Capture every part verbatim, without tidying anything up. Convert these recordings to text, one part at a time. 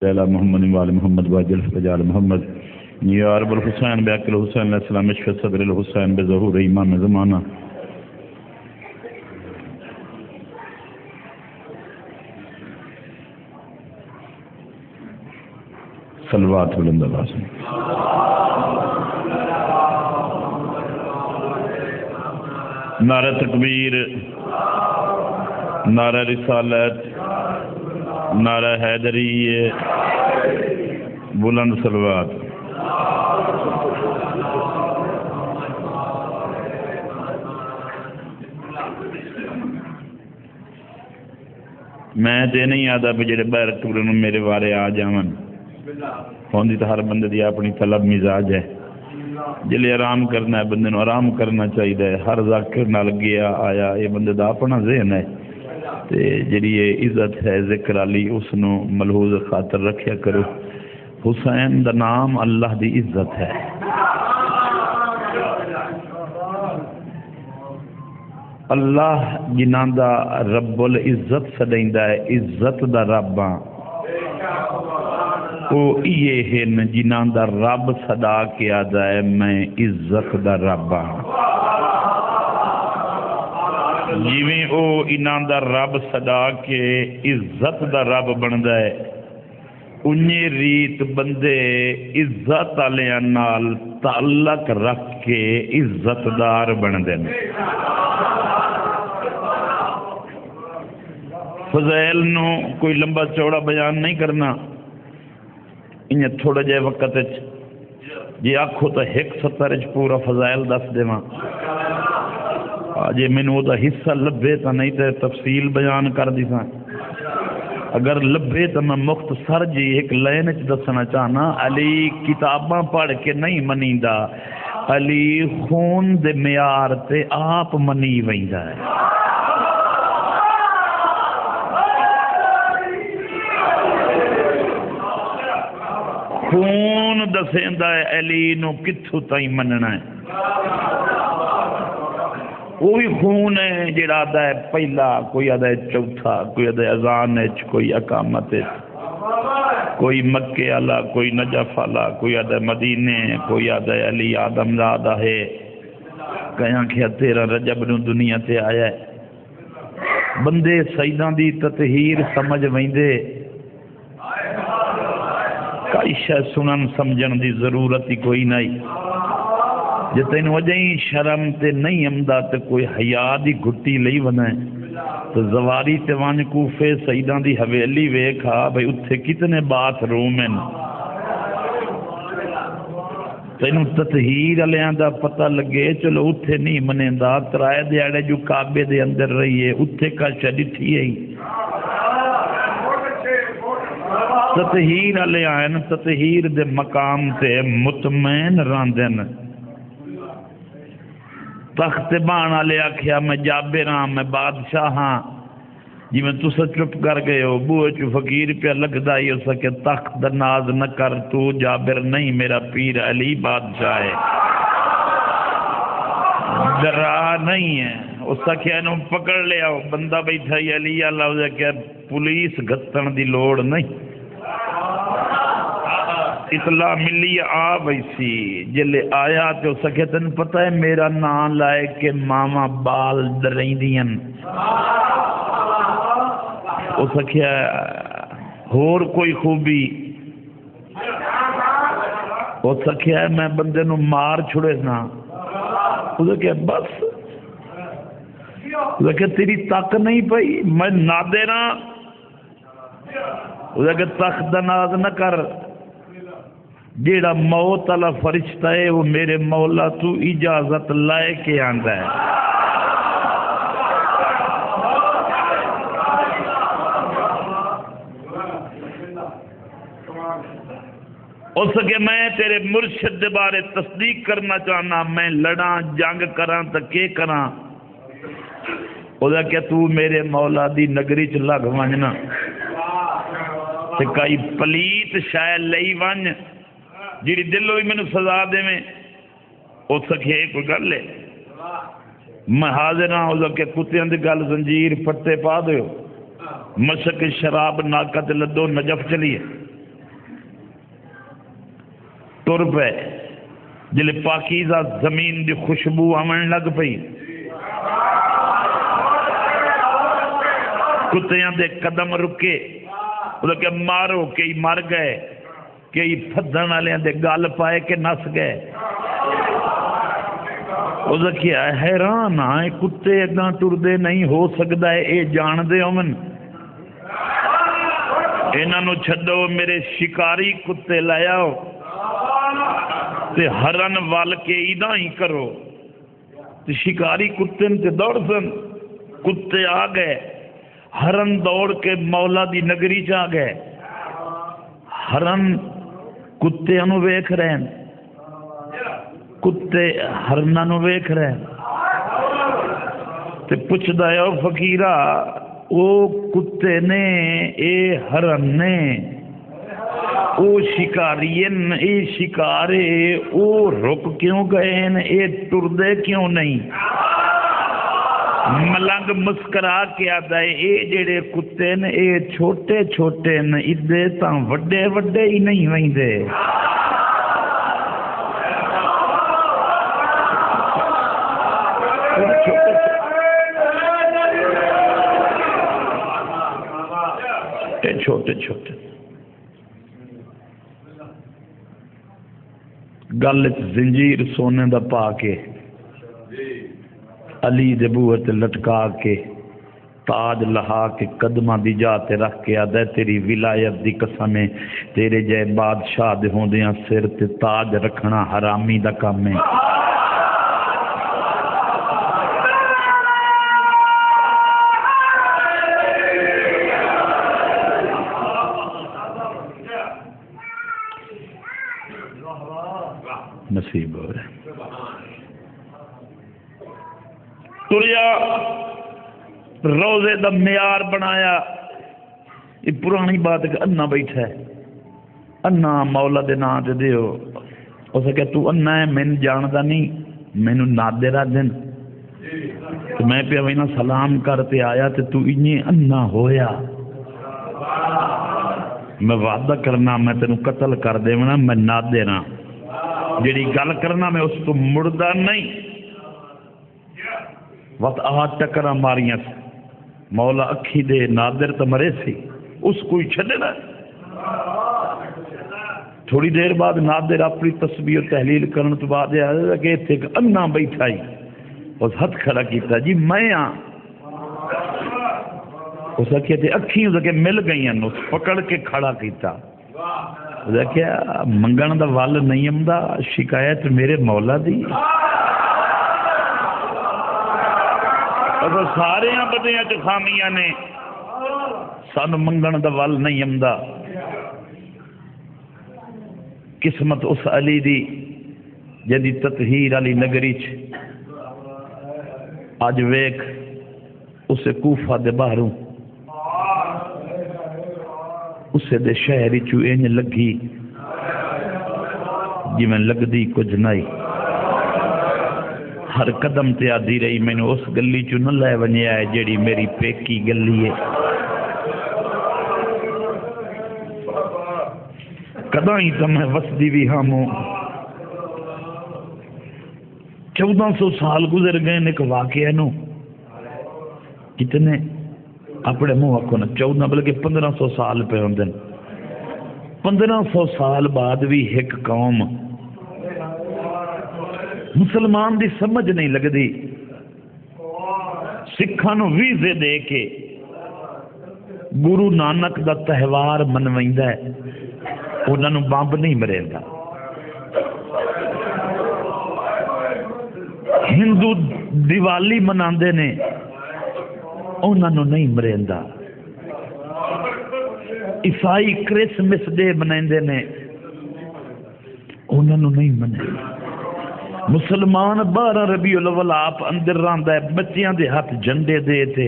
على محمد وعلى محمد واجل فجعل محمد يا رب الحسين بأكل الحسين علیہ السلام اشف صدر الحسين بظهور امام زمانہ. صلوات بلند اللہ. نعرہ تکبیر، نعرہ رسالت، نعرہ حیدری، بلند صلوات. میں تے نہیں آتا بھی جڑے باہر ٹورے میرے بارے آ جاون، ہوندی تو ہر بندے دی اپنی طلب مزاج ہے. جلے آرام کرنا ہے بندے نو آرام کرنا چاہیے. ہر ذاکر نال گیا آیا یہ بندے دا اپنا ذہن ہے، تے جڑی یہ عزت ہے ذکر علی اس نو ملحوظ خاطر رکھیا کرو. حسین دا نام اللہ دی عزت ہے. اللہ جنہاں دا رب العزت سدیندا ہے، عزت دا رب ہاں، او یہ ہیں جنہاں دا رب صدا کے آدھا ہے میں عزت دا رب ہاں. جویں او انہاں دا رب صدا کے عزت دا رب بندا ہے، انہی ریت بندے عزت والیاں نال تعلق رکھ کے عزت دار بندے نے. فضائل نو کوئی لمبا چوڑا بیان نہیں کرنا، انہیں تھوڑا جے وقت جی آکھو تو ایک ستر پورا فضائل دس دیواں. جی مینوں دا حصہ لبے تو نہیں تے تفصیل بیان کر دی ساں. اگر لبے تو میں مختصر جی ایک لائن وچ دسنا چاہنا. علی کتاباں پڑھ کے نہیں منیندا، علی خون دے معیار تے آپ منی ویندا ہے. خون دسیندا ہے علی نو کتھوں تائیں مننا ہے. کوئی خون ہے جڑا آدھا ہے پہلا، کوئی آدھا ہے چوتھا، کوئی آدھا ہے اذان ہے، کوئی اقامت ہے، کوئی مکے والا، کوئی نجف والا، کوئی آدھا ہے مدینے، کوئی آدھا ہے علی آدم زادہ ہے. کہاں کہ تیرہ رجب نو دنیا تے آیا ہے. بندے سیداں دی تطہیر سمجھ ویندے، کئی شے سنن سمجھن دی ضرورت ہی کوئی نہیں. جے تین وجہیں شرم تے نہیں امدا تے کوئی حیا دی گھٹی لئی ونے تو زواری تے وان کوفے سیداں دی حویلی ویکھا بھئی اتھے کتنے باتھ روم ہیں. تینوں تطہیر علیاں دا پتہ لگے چلو اتھے نہیں منیندا، ترائے دیاڑے جو کعبے دے اندر رہیے اتھے کا شڈٹھی ہے. تطہیر علیہ آئین تطہیر دے مقام تے مطمئن راندن. تخت بان علیہ آکھیا میں جابر ہاں، میں بادشاہ ہاں. جی میں تسا چپ کر گئے ہو، بوئے چو فقیر پہ لگدا ہی ہو سکے تخت دا ناز نہ کر، تو جابر نہیں میرا پیر علی بادشاہ ہے. ڈرا نہیں ہے. اس سکھیا نو پکڑ لیا بندہ بیٹھا ہی علی اللہ ہو کہ پولیس گھتن دی لوڑ نہیں. اطلاع ملی آ بیسی جلے آیا تو سکے تن پتہ ہے میرا نام لائے کہ ماما بال دریں دین. او سکھیا اور کوئی خوبی، او سکھیا میں بندے نو مار چھڑے نا. او سکھیا بس، او سکھیا تیری تک نہیں پئی میں نہ دینا. او سکھیا تخت دا ناز نہ کر، جیڑا موت والا فرشتہ ہے وہ میرے مولا تو اجازت لائے کے آندا ہے. اس کے میں تیرے مرشد دے بارے تصدیق کرنا چاہنا، میں لڑاں جنگ کراں تو کے کراں. او دا کہ تو میرے مولا دی نگری چ لگ ونجنا تے کئی پلیت شے لئی ونج جیڑی دلوں ہی میں نے سزا دے میں. او سکھے کوئی گل ہے میں حاضر ہاں. او کہ کتیاں دی گل زنجیر پٹے پا دیو، مشک شراب ناکت لدو نجف چلیے. ٹر پے جلے پاکیزہ زمین دی خوشبو آمن لگ پئی کتیاں دے قدم رکے وہ کہ مارو کئی مر گئے کئی پھدن والے دے گل پائے کہ نس گئے وہ کیا حیران آئے کتے اگاں ٹردے نہیں ہو سکتا ہے اے جان دے امن انہوں چھڈو میرے شکاری کتے لایا تے ہرن وال کے ایداں ہی کرو تے شکاری کتے تے دوڑ سن کتے آ گئے ہرن دوڑ کے مولا دی نگری جا گئے ہرن کتے انو ویکھ رہے ہیں کتے ہرن انو ویکھ رہے ہیں تے پوچھ دائے او فقیرہ او کتے نے اے ہرن نے او شکارین اے شکارے او رک کیوں گئے ہیں اے ٹردے کیوں نہیں ملنگ مسکرا کے آدھا ہے اے جڑے کتے نے اے چھوٹے چھوٹے نے ادھے تاں وڈے وڈے ہی نہیں وہیں دے چھوٹے چھوٹے گل زنجیر سونے دا پا کے علی دے بوئے تے لٹکا کے تاج لہا کے قدمہ دی جاتے رکھ کے آدھے تیری ولایت دی قسمیں تیرے جے بادشاہ دے ہوں دیاں سر تے تاج رکھنا حرامی دا کام ہے نصیب ہو رہے تریا روزے دا معیار بنایا یہ پرانی بات ہے کہ انا بیٹھا ہے انا مولا دے نا دے دیو اسے کہ تو انا ہے میں جاندا نہیں میں نو نادرہ دن تو میں پہ اوینا سلام کرتے آیا تے تو انہیں انا ہویا میں وعدہ کرنا میں تینوں قتل کر دے ونا میں نادرہ جیڑی گل کرنا میں اس تو مردہ نہیں وقت آہا ٹکرہ ماریاں سے مولا اکھی دے نادر تو مرے سی اس کوئی چھڑے نا تھوڑی دیر بعد نادر اپنی تصویر تحلیل کرنے تو بعد ہے کہ تھے کہ انا بیٹھا ہی اس ہاتھ کھڑا کیتا جی میں آن اس نے کہتے اکھی اسے کہ مل گئی ہیں اس پکڑ کے کھڑا کیتا اسے کیا منگن دا وال نہیں امدہ شکایت میرے مولا دی اور سارے ہیں بدیاں چو خامیاں نے سان منگن دا وال نہیں امدہ قسمت اس علی دی جدی تطہیر علی نگری چ آج ویک اسے کوفہ دے باہروں اسے دے شہری چو این لگی جی میں لگ دی کچھ نہیں ہر قدم تے آدھی رہی میں نے اس گلی چو نہ لائے ونیا ہے جیڑی میری پیکی گلی ہے کداں ہی تو میں وسدی بھی ہاموں چودہ سو سال گزر گئے ایک واقعہ نو کتنے اپنے منہ آکھو نا چودہ بلکہ پندرہ سو سال پہ ہوں دن پندرہ سو سال بعد بھی ایک قوم مسلمان دی سمجھ نہیں لگ دی سکھانو ویزے دے کے گرو نانک دا تہوار منوائندہ ہے انہوں نے بمب نہیں مریندا ہندو دیوالی مناندے نے انہوں نے نہیں مریندا عیسائی کرسمس ڈے مناندے نے انہوں نے نہیں منیندا مسلمان بارہ ربیع الاول آپ اندر رہندا ہے بچیاں دے ہاتھ جھنڈے دے تھے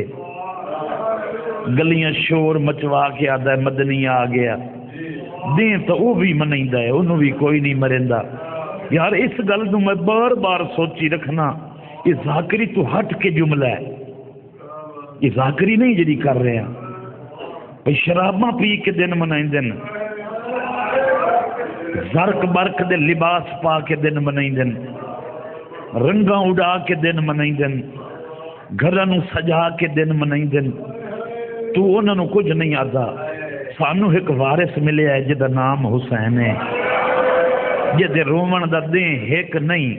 گلیاں شور مچوا کے آدھا ہے مدنی آ گیا دیں تو وہ بھی منیندا ہے انہوں بھی کوئی نہیں مریندا یار اس گل نو میں بار بار سوچی رکھنا یہ ذاکری تو ہٹ کے جملہ ہے یہ ذاکری نہیں جڑی کر رہے ہیں بھئی شراباں پی کے دن منائیں دن زرک برک دے لباس پا کے دن منائی دن رنگاں اڑا کے دن منائی دن گھرانوں سجا کے دن منائی دن تو انہوں نے کچھ نہیں آتا سانو ایک وارث ملے ہے جدہ نام حسین ہے جدہ رومن دا دیں ایک نہیں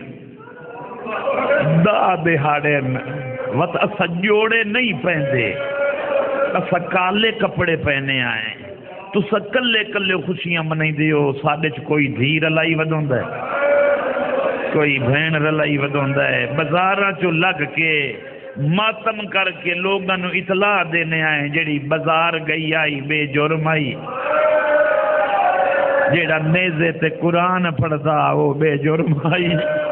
دا دہاڑے وط اسا جوڑے نہیں پہندے اسا کالے کپڑے پہنے آئے تو سا کلے کلے خوشیاں منائی دیو سادے چ کوئی دھی رلائی ودھوندا ہے کوئی بہن رلائی ودھوندا ہے بازاراں چو لگ کے ماتم کر کے لوگاں نو اطلاع دینے آئے جڑی بازار گئی آئی بے جرم آئی جیڑا نیزے تے قرآن پڑھتا وہ بے جرم آئی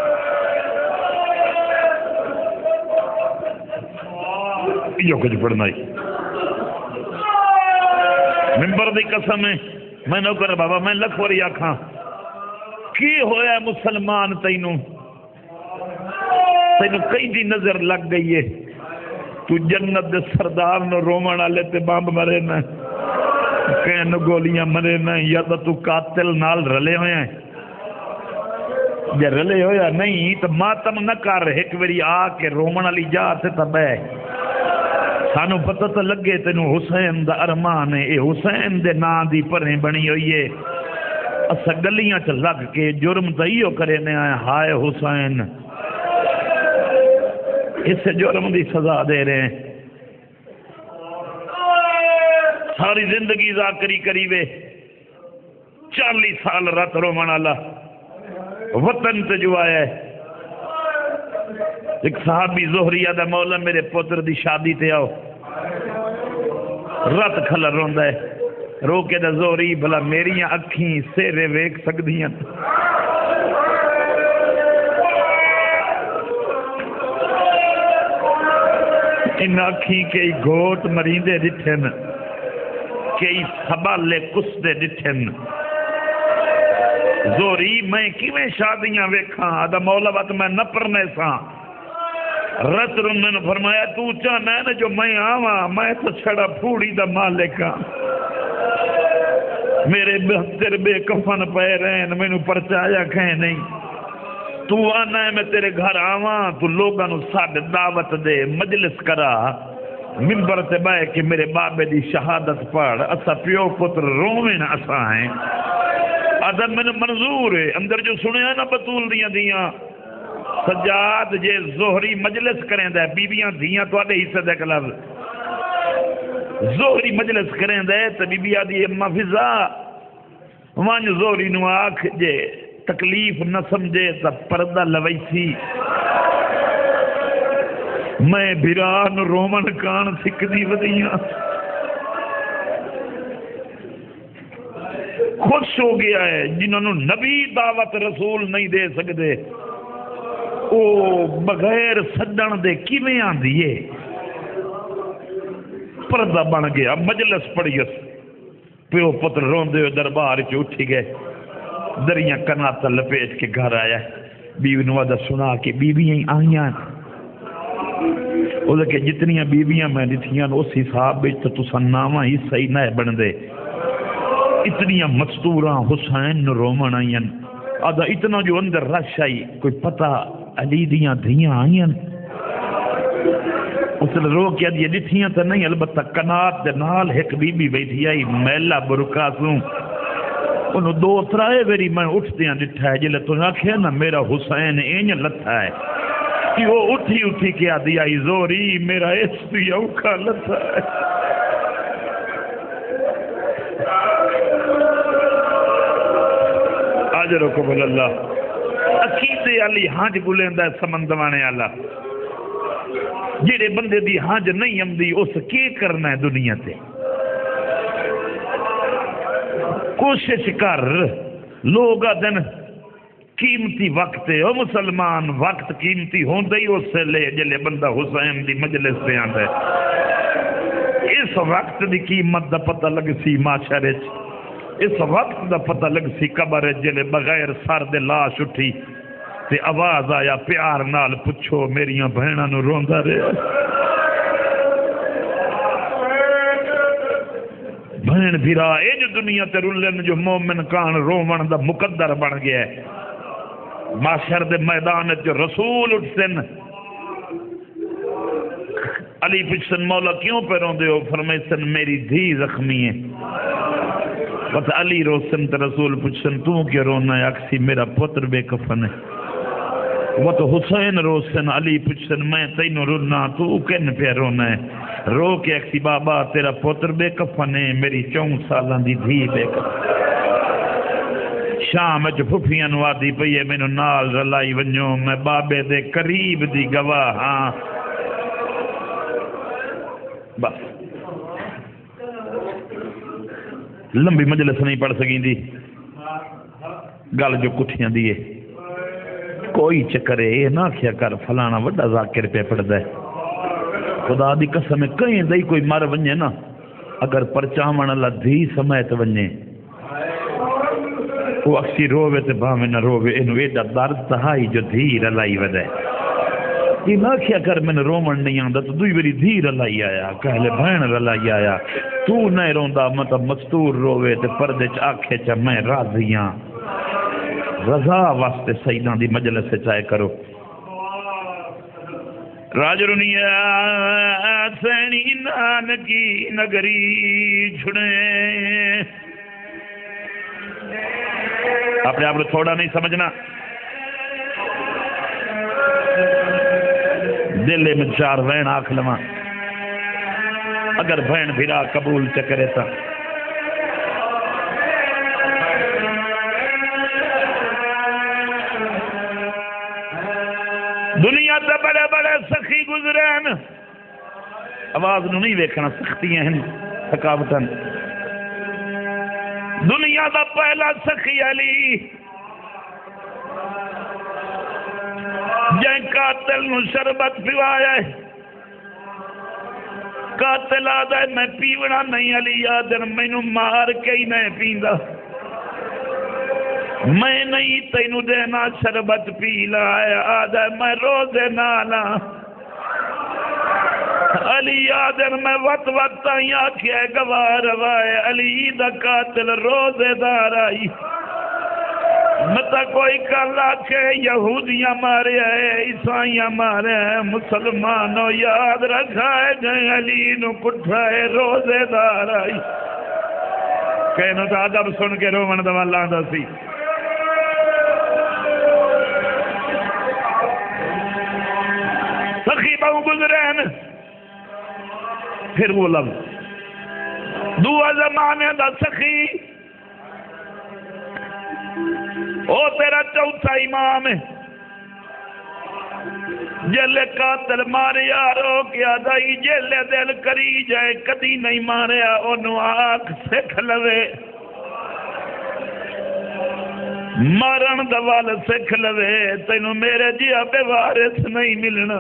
یہ کچھ پڑھنا ہی ممبر دی قسم ہے میں نو کر بابا میں لکھ وری آکھاں کی ہویا مسلمان تینوں تینوں کئی دی نظر لگ گئی ہے تو جنت دے سردار نو رومن والے تے بمب مرے نہ کہیں گولیاں مرے نہ یا تو قاتل نال رلے ہوئے ہیں جے رلے ہویا نہیں تو ماتم نہ کر ایک واری آ کے رومن والی جا تے تبے سانو پتہ تو لگے تینوں حسین دا ارمان ہے اے حسین دے نا دی پریں بنی ہوئی ہے اسا گلیاں چ لگ کے جرم تئیو کرے نے آئے ہائے حسین اس سے جرم دی سزا دے رہے ہیں ساری زندگی ذاکری کریوے چالیس سال رات رومن والا وطن تے جو آیا ہے ایک صحابی زہریہ دا مولا میرے پتر دی شادی تے آؤ رات کھلا روندا ہے رو کے دا زہری بھلا میریاں اکھیں سیرے ویک سکدیاں ان اکھیں کئی گھوٹ مریندے ڈٹھن کئی سبالے کسدے ڈٹھن زوری میں کیویں شادیاں ویکھاں آدھا مولا بات میں نہ پرنے ساں رت رن نے فرمایا تو چاہنا ہے نا جو میں آواں میں تو چھڑا پھوڑی دا مالک ہاں میرے بہتر بے کفن پہ رہن میں نو پرچایا کہیں نہیں تو آنا ہے میں تیرے گھر آواں تو لوگاں نو ساڈ دعوت دے مجلس کرا ممبر تے بائے کہ میرے بابے دی شہادت پڑھ اسا پیو پتر روویں اسا ہیں ادب میں منظور ہے اندر جو سنیا نا بطول دیاں دیاں سجاد جے زہری مجلس کریں دے بیبیاں دیاں تو آدھے حصہ دے کلاب زہری مجلس کریں دے تو بی بی آدھی اما فضا وانج زہری نو آکھ جے تکلیف نہ سمجھے تا پردہ لویسی میں بھران رومن کان سکھ دی ودیاں خوش ہو گیا ہے جنہوں نے نبی دعوت رسول نہیں دے سکتے او بغیر سدن دے کیویں آندیے پردہ بن گیا مجلس پڑیس پیو پتر روندے ہوئے دربار چ اٹھی گئے دریاں کناتا لپیٹ کے گھر آیا بیوی نوادہ سنا کے بیویاں آئیاں وہ کہ جتنیاں بیویاں میں ڈٹھیاں اس حساب وچ تو تساں ناواں ہی صحیح نہ بن دے اتنیاں مستوراں حسین رومن آئیاں آدھا اتنا جو اندر رش آئی کوئی پتہ علی دیاں دھیاں آئیاں اس نے رو کیا دیا ڈٹھیاں تو نہیں البتہ کنات دے نال ایک بی بی بیٹھی آئی میلا برکا سوں انہوں دو ترائے ویری میں اٹھدیاں ڈٹھا ہے جلے تو نہ کھیا نا میرا حسین اینج لتھا ہے کہ وہ اٹھی اٹھی کیا دیا ای زوری میرا اس بھی اوکھا لتھا ہے آجر قبل اللہ عقیدے علی ہانج بلندہ سمندوانے اللہ جیڑے بندے دی ہانج نہیں امدی اس کی کرنا ہے دنیا تے کوشش کر لوگ دن قیمتی وقت ہے او مسلمان وقت قیمتی ہوندے ہی اس سے لے جلے بندہ حسین دی مجلس سے آندا ہے اس وقت دی قیمت دا پتہ لگ سی معاشرے اس وقت دا پتہ لگ سی قبر جلے بغیر سر دے لاش اٹھی تے آواز آیا پیار نال پچھو میریاں بہناں نو روندا رہیا بہن بھرا اے جو دنیا تے رلن جو مومن کان رومن دا مقدر بن گیا ہے معاشر دے میدان جو رسول اٹھسن علی پچھن مولا کیوں پہ روندے ہو فرمائے سن میری دھی زخمی ہے بس علی روسن تے رسول پچھن تو کیا رونا ہے اکسی میرا پتر بے کفن ہے وہ تو حسین روسن علی پچھن میں تینو رونا تو کن پہ رونا ہے رو کے اکسی بابا تیرا پتر بے کفن ہے میری چون سالان دی دھی بے کفن شام جو پھپیاں وادی پئی ہے مینوں نال رلائی ونجو میں بابے دے قریب دی گواہ ہاں بس لمبی مجلس نہیں پڑھ سکیں دی گل جو کٹھیاں دیئے کوئی چکر ہے یہ نہ کیا کر فلانا وڈا ذاکر پہ پڑھ دے خدا دی قسم ہے کہیں دائی کوئی مر ونجے نا اگر پرچاون اللہ دھی سمیت ونجے وہ اکسی رووے تے بھامے نہ رووے انہوں ایڈا درد تہائی جو دھی رلائی ودے یہ نہ کیا کر میں نے رومن نہیں آندا تو دوئی بری دھی رلائی آیا کہلے بہن رلائی آیا تو نہیں روندا مطلب مستور رووے تے پردے چ آکھے چا میں راضیاں رضا واسطے سیدان دی مجلس سے چاہے کرو راجرنیا سینی نانکی نگری چھڑے اپنے آپ کو تھوڑا نہیں سمجھنا دلے میں چار وین آکھ لما اگر بہن بھیرا قبول چکرے تا دنیا تا بڑے بڑے سخی گزرین آواز نو نہیں دیکھنا سختیاں ہیں تھکاوٹن دنیا دا پہلا سخی علی جائیں قاتل نو شربت پیوایا ہے قاتل آدھا ہے میں پیونا نہیں علی آدھر میں نو مار کے ہی نہیں پیندا میں نہیں تینو دینا شربت پی لایا آدھا ہے میں روزے نالا علی آدھر میں وط وط تائیں آکھیا گوار روائے علی دا قاتل روزے دار آئی متا کوئی کل آکھے یہودیاں مارے ہیں عیسائیاں مارے ہیں مسلمانوں یاد رکھائے جائیں علی نو کٹھائے روزے دار آئی کہنو تا ادب سن کے رومن دوا لاندہ سی سخی بہو گزرین پھر وہ لفظ دعا زمانے دا سخی او تیرا چوتھا امام ہے جلے قاتل مارے یارو کیا دائی جلے دل کری جائے کدی نہیں مارے انہوں آنکھ سکھ لوے مارن دوال سکھ لوے تینوں میرے جیا بے وارث نہیں ملنا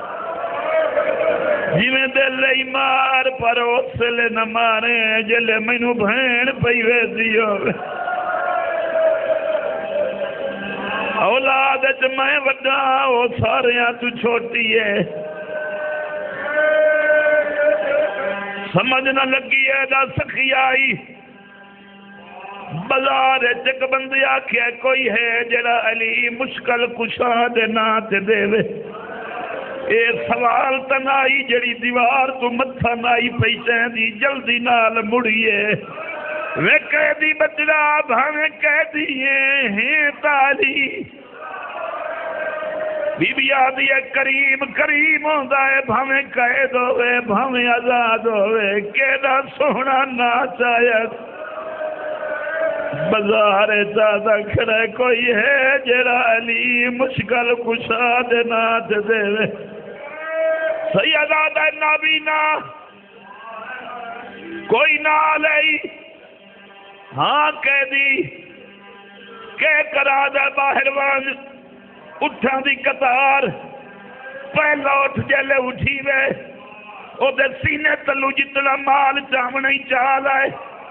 جی میں دل لئی مار پر اس لے نہ مارے جلے مینوں بھین پہیوے دیو اولاد اچ میں وڈا وہ سارے تو چھوٹی ہے سمجھ نہ لگی ہے دا سخی آئی بازار چک بندی آکھیا کوئی ہے جڑا علی مشکل کشا دے نات دے وے اے سوال تنائی جڑی دیوار تو متھا نائی پیچھیں دی جلدی نال مڑیے وے قیدی بچڑا بھاویں قیدی ہیں تالی بی بی آدھی ہے کریم کریم ہوندہ ہے بھاویں قید ہوئے بھاویں آزاد ہوئے کیدا سونا ناچایت بازار زیادہ کھڑے کوئی ہے جڑا علی مشکل کشا دے نات دے وے سیدہ نابینا کوئی نہ لئی ہاں کہہ دی کہ کرا دے باہر وان اٹھا دی قطار پہلا اٹھ جلے اٹھی وے او دے سینے تلو جتنا مال چامنا ہی چال آئے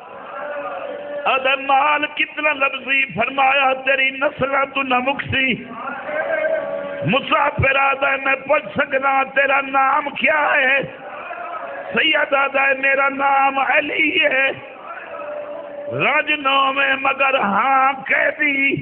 ادھر مال کتنا لفظی فرمایا تیری نسلہ تو نہ مکسی مسافر آدھا ہے میں پوچھ سکنا تیرا نام کیا ہے سید آدھا ہے میرا نام علی ہے رجنوں میں مگر ہاں قیدی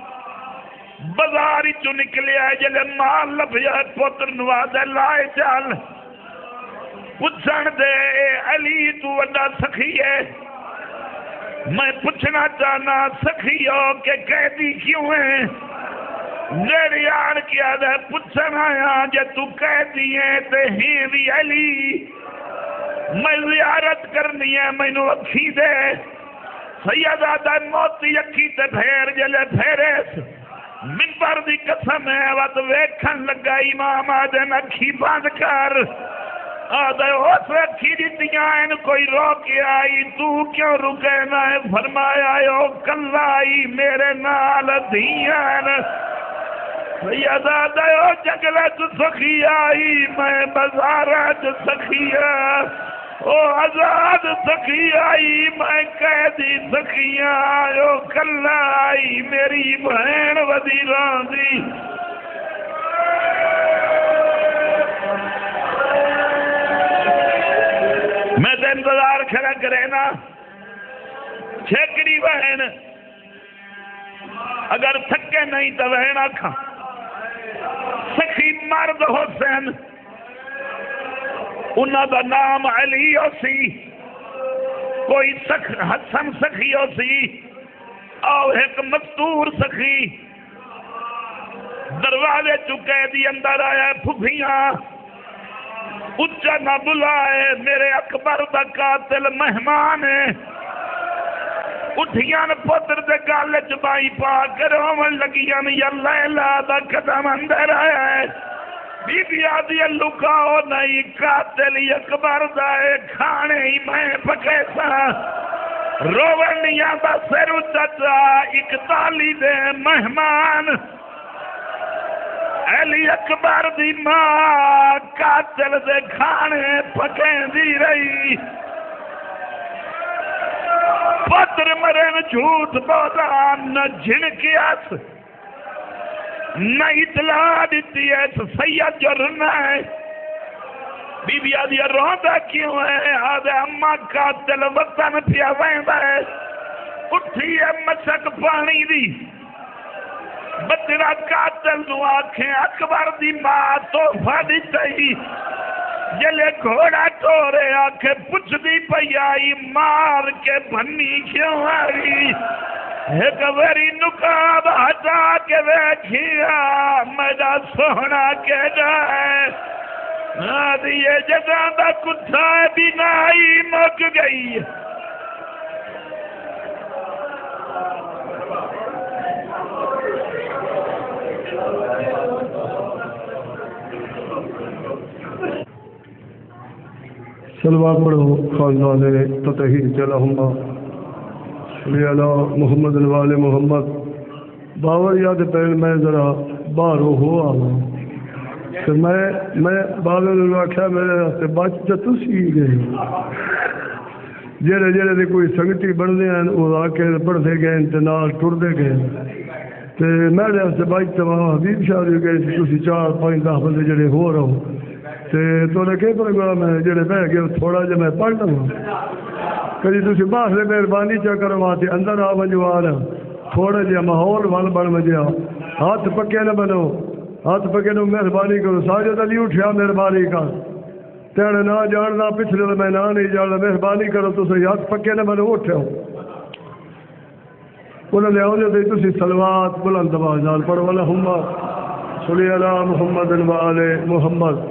بازار چو نکلے آئے جلے مال لبیا پتر نوازے لائے چال پچھن دے علی تو وڈا سخی ہے میں پوچھنا چاہنا سخی ہو کہ قیدی کیوں ہیں نیڑی آڑ کیا دے پوچھن آیا جے تو قیدی ہے تے ہی بھی علی میں زیارت کرنی ہے میں نو اکھی دے سیدہ دا موتی اکھی تے پھیر جلے پھیرے منبر دی قسم ہے وقت ویکھن لگا امام آدن اکھی باندھ کر آدھے اس اکھی دیتیاں ان کوئی رو کے آئی تو کیوں رکے نہ فرمایا او کلائی میرے نال دھیان سیدہ دیو جگلت سخی آئی میں بزارت سخی او آزاد سخی آئی میں قیدی سخی آئی او کلائی میری بہن وزیران دی میں تو انتظار کھڑا کرے نا چھکڑی بہن اگر تھکے نہیں تو بہن آکھاں سخی مرد حسین انہاں دا نام علی ہو سی کوئی سخ حسن سخی ہو سی او ایک مستور سخی دروازے چکے دی اندر آیا پھپھیاں اچھا نہ بلائے میرے اکبر دا قاتل مہمان ہے اٹھیاں پتر دے گالے چبائی پا کر رومن لگیاں یا لیلہ دا قدم اندر آیا ہے بی بی آدھی لکاؤ نہیں قاتل اکبر دا کھانے ہی میں پکے سا روونیاں دا سر چچا اکتالی دے مہمان علی اکبر دی ماں قاتل دے کھانے پکیں دی رہی پتر مرن جھوٹ بولا نہ جھنکیاس نہ اطلاع دیتی ہے سید جو رنا ہے بی بی آدھی روندہ کیوں ہے آدھے اممہ قاتل وطن پیا ویندہ ہے اٹھی ہے مشک پانی دی بچنا قاتل نو آنکھیں اکبر دی ماں توفہ دی چاہی جلے گھوڑا ٹورے آنکھیں پچھ دی پئی آئی مار کے بھنی کیوں آئی ایک ویری نکاب ہٹا کے بیٹھیا میرا سونا کے جائے آدھی یہ جگہ دا کتھا بھی نائی مک گئی سلوات پڑھو خاندان تطہیر چلہما صلی اللہ محمد الوال محمد باور یاد پہن میں ذرا بارو ہو آؤں کہ میں میں باور اللہ کیا میرے راستے بچ جتو سی گئے جیرے جیرے دے کوئی سنگتی بڑھ دے ہیں وہ آکے پڑھ دے گئے انتنال ٹر دے گئے تے میرے راستے بچ تمام حبیب شاہدی گئے تھی کسی چار پانچ دہ بندے جڑے ہو رہا ہوں تو نے کہہ پروگرام ہے جڑے بہ گئے تھوڑا جا میں پڑھ لوں کدی تھی باہر مہربانی چا کرو آتے اندر آ منجوار تھوڑا جہا ماحول ول بن وجیا ہاتھ پکے نہ بنو ہاتھ پکے نو مہربانی کرو ساجد علی اٹھیا مہربانی کر تیرے نہ جاننا پچھلے میں نہ نہیں جاننا مہربانی کرو تو صحیح ہاتھ پکے نہ بنو اٹھو انہوں نے آؤ جاتے تھی سلوات بلند آواز نال پڑھو اللہم صلی علی محمد وآل محمد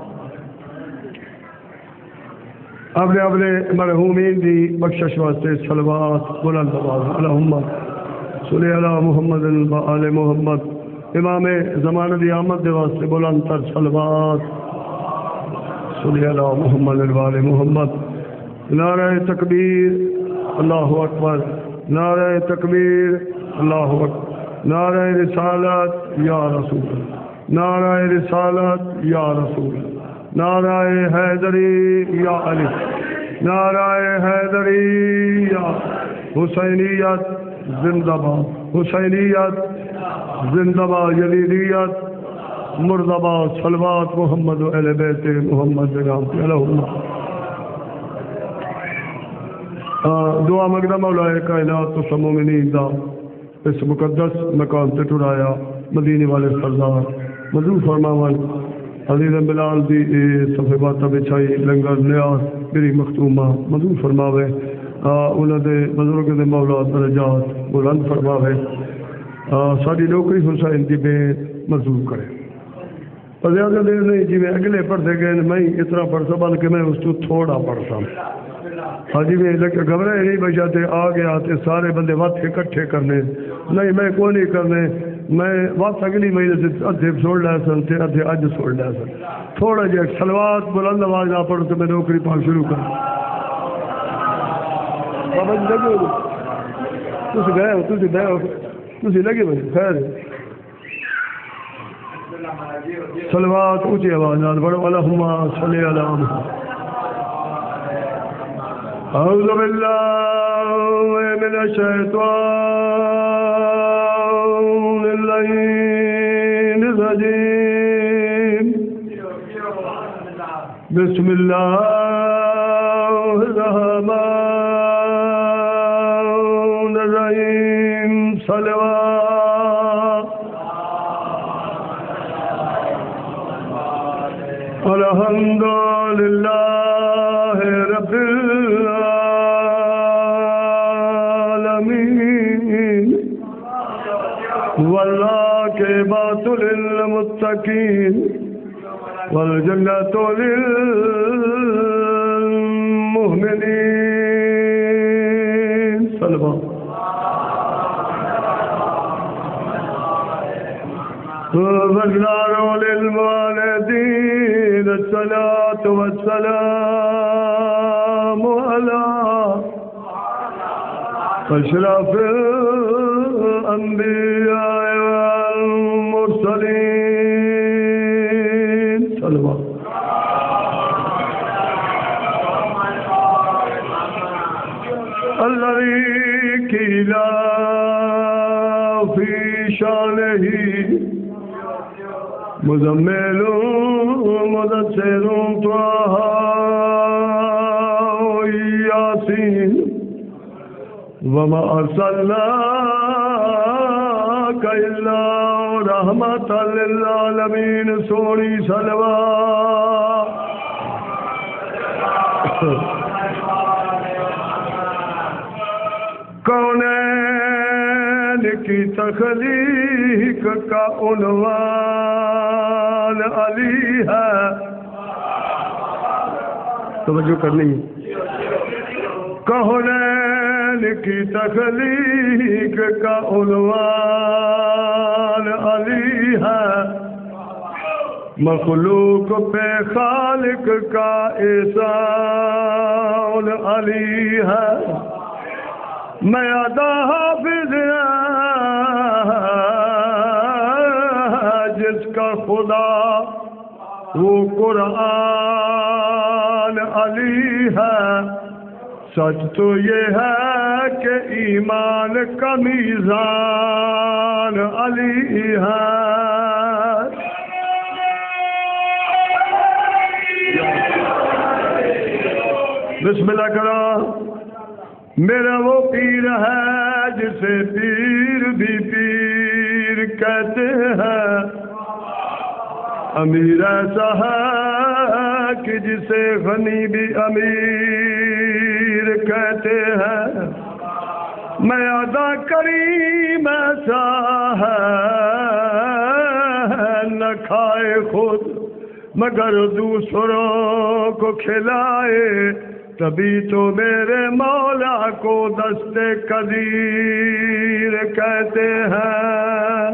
اپنے اپنے مرحومین دی بخشش واسطے صلوات بلند آواز اللہم صلی علی محمد و آل محمد امام زمانہ دی آمد دے واسطے بلند تر صلوات صلی علی محمد و آل محمد نعرہ تکبیر اللہ اکبر نعرہ تکبیر اللہ اکبر نعرہ رسالت یا رسول نعرہ رسالت یا رسول نعرہ حیدری یا علی نعرہ حیدری یا حسینیت زندہ باد حسینیت زندہ باد یزیدیت مردہ باد صلوات محمد و اہل بیت محمد اللہم دعا منگدا مولا کائنات تو سب مومنین دا اس مقدس مقام تے ٹرایا مدینے والے سردار منظور فرماون عزیز بلال دی صفحے باتہ بچھائی لنگر نیاز میری مختومہ منظور فرماوے انہوں دے بزرگ دے مولا درجات بلند فرماوے ساری نوکری حسین دی بے منظور کرے پر زیادہ دیر نہیں جی میں اگلے پڑھتے گئے میں اتنا پڑھ سا بلکہ میں اس کو تھوڑا پڑھتا ہاں جی میں گھبرائے نہیں بچاتے آ گیا تے سارے بندے وقت اکٹھے کرنے نہیں میں کوئی نہیں کرنے میں وقت اگلی مہینے سے ادھے سوڑ لے سن تے ادھے اج سوڑ لے سن تھوڑا جہا سلوات بلند آواز نہ پڑھو تو میں نوکری پاک شروع کر بابا جی لگے ہو تسی گئے ہو تسی گئے ہو تسی لگے ہو خیر سلوات اونچی آواز نال پڑھو اللہم صلی علی محمد اعوذ باللہ من الشیطان اللعین الرجیم بسم اللہ الرحمن الرحیم صلوات الحمد للہ رب والعاقبۃ للمتقین والجنۃ للمؤمنین صلوات والنار للوالدین الصلاۃ والسلام علی اشرف الانبیاء والمرسلین صلوات الذی قیل فی شانہ مزمل مدثر طه یاسین وما ارسلناک الا رحمۃ للعالمین سوڑی صلوات کونین کی تخلیق کا عنوان علی ہے توجہ کرنی کونین کی تخلیق کا عنوان علی ہے مخلوق پہ خالق کا احسان علی ہے میں ادا حافظ جس کا خدا وہ قرآن علی ہے سچ تو یہ ہے کہ ایمان کا میزان علی ہے بسم اللہ کرو میرا وہ پیر ہے جسے پیر بھی پیر کہتے ہیں امیر ایسا ہے کہ جسے غنی بھی امیر کہتے ہیں میں ادا کریم ایسا ہے نہ کھائے خود مگر دوسروں کو کھلائے تبھی تو میرے مولا کو دست قدیر کہتے ہیں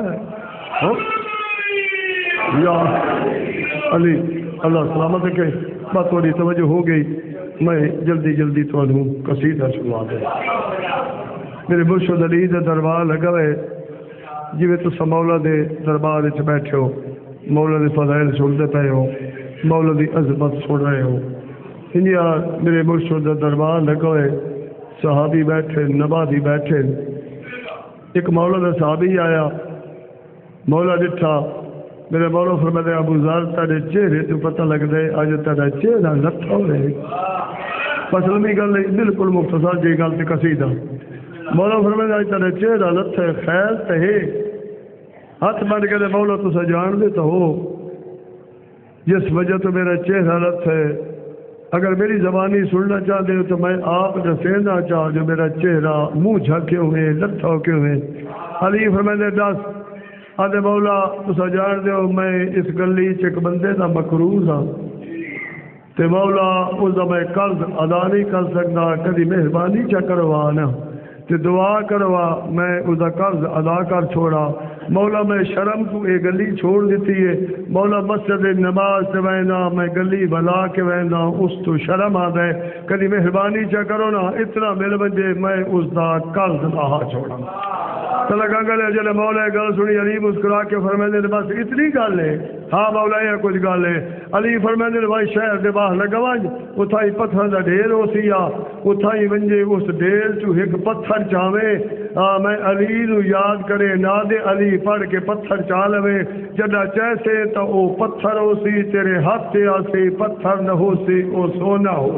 یا علی اللہ سلامت ہے کہ بات تھوڑی توجہ ہو گئی میں جلدی جلدی تو قصیدہ سنا دیں میرے مرشد علی دے دربار لگا ہے جی تو مولا دے دربار وچ بیٹھے ہو مولا دے فضائل سنتے پے ہو مولا دی عظمت سن رہے ہو انجا میرے مرشد دربار لگوئے صحابی بیٹھے نبادی بیٹھے ایک مولا دا صحابی آیا مولا ڈٹھا میرے مولا فرماتے ابو ذر تیرے چہرے تو پتہ لگ دے آج تیرا چہرہ لٹھا ہو رہے فصلمی گل نہیں بالکل مختصر جی گل تے قصیدہ مولا فرمائے تیرے چہرہ لتھے خیر تے ہے ہاتھ بن کے مولا تو جان دے تو ہو جس وجہ تو میرا چہرہ لتھے اگر میری زبانی سننا چاہتے ہو تو میں آپ دسینا چاہ جو میرا چہرہ منہ جھکے ہوئے لتھا ہو کے ہوئے علی فرمائے دس آدھے مولا تو جان دے ہو میں اس گلی چک بندے دا مقروض ہاں تے مولا اس دا میں قرض ادا نہیں کر سکتا کدی مہربانی چا کروانا تے دعا کروا میں اس دا قرض ادا کر چھوڑا مولا میں شرم تو اے گلی چھوڑ دیتی ہے مولا مسجد نماز سے وینا میں گلی بلا کے وینا اس تو شرم آ دے کدی مہربانی چا کرو نا اتنا مل بجے میں اس دا قرض ادا چھوڑا تو لگا گلے جلے مولا گل سنی علی مسکرا کے فرمائے دے بس اتنی گل ہے ہاں مولا یہ کچھ گل ہے علی فرمائے دے بھائی شہر دے باہر لگا ونج اتھائی پتھر دا ڈھیر ہو سی آ اتھائی ونجے اس ڈھیر چو ایک پتھر چاوے میں علی نو یاد کرے ناد علی پڑھ کے پتھر چالوے جدا چیسے تو او پتھر ہو سی تیرے ہاتھ تے آسی پتھر نہ ہو سی او سونا ہو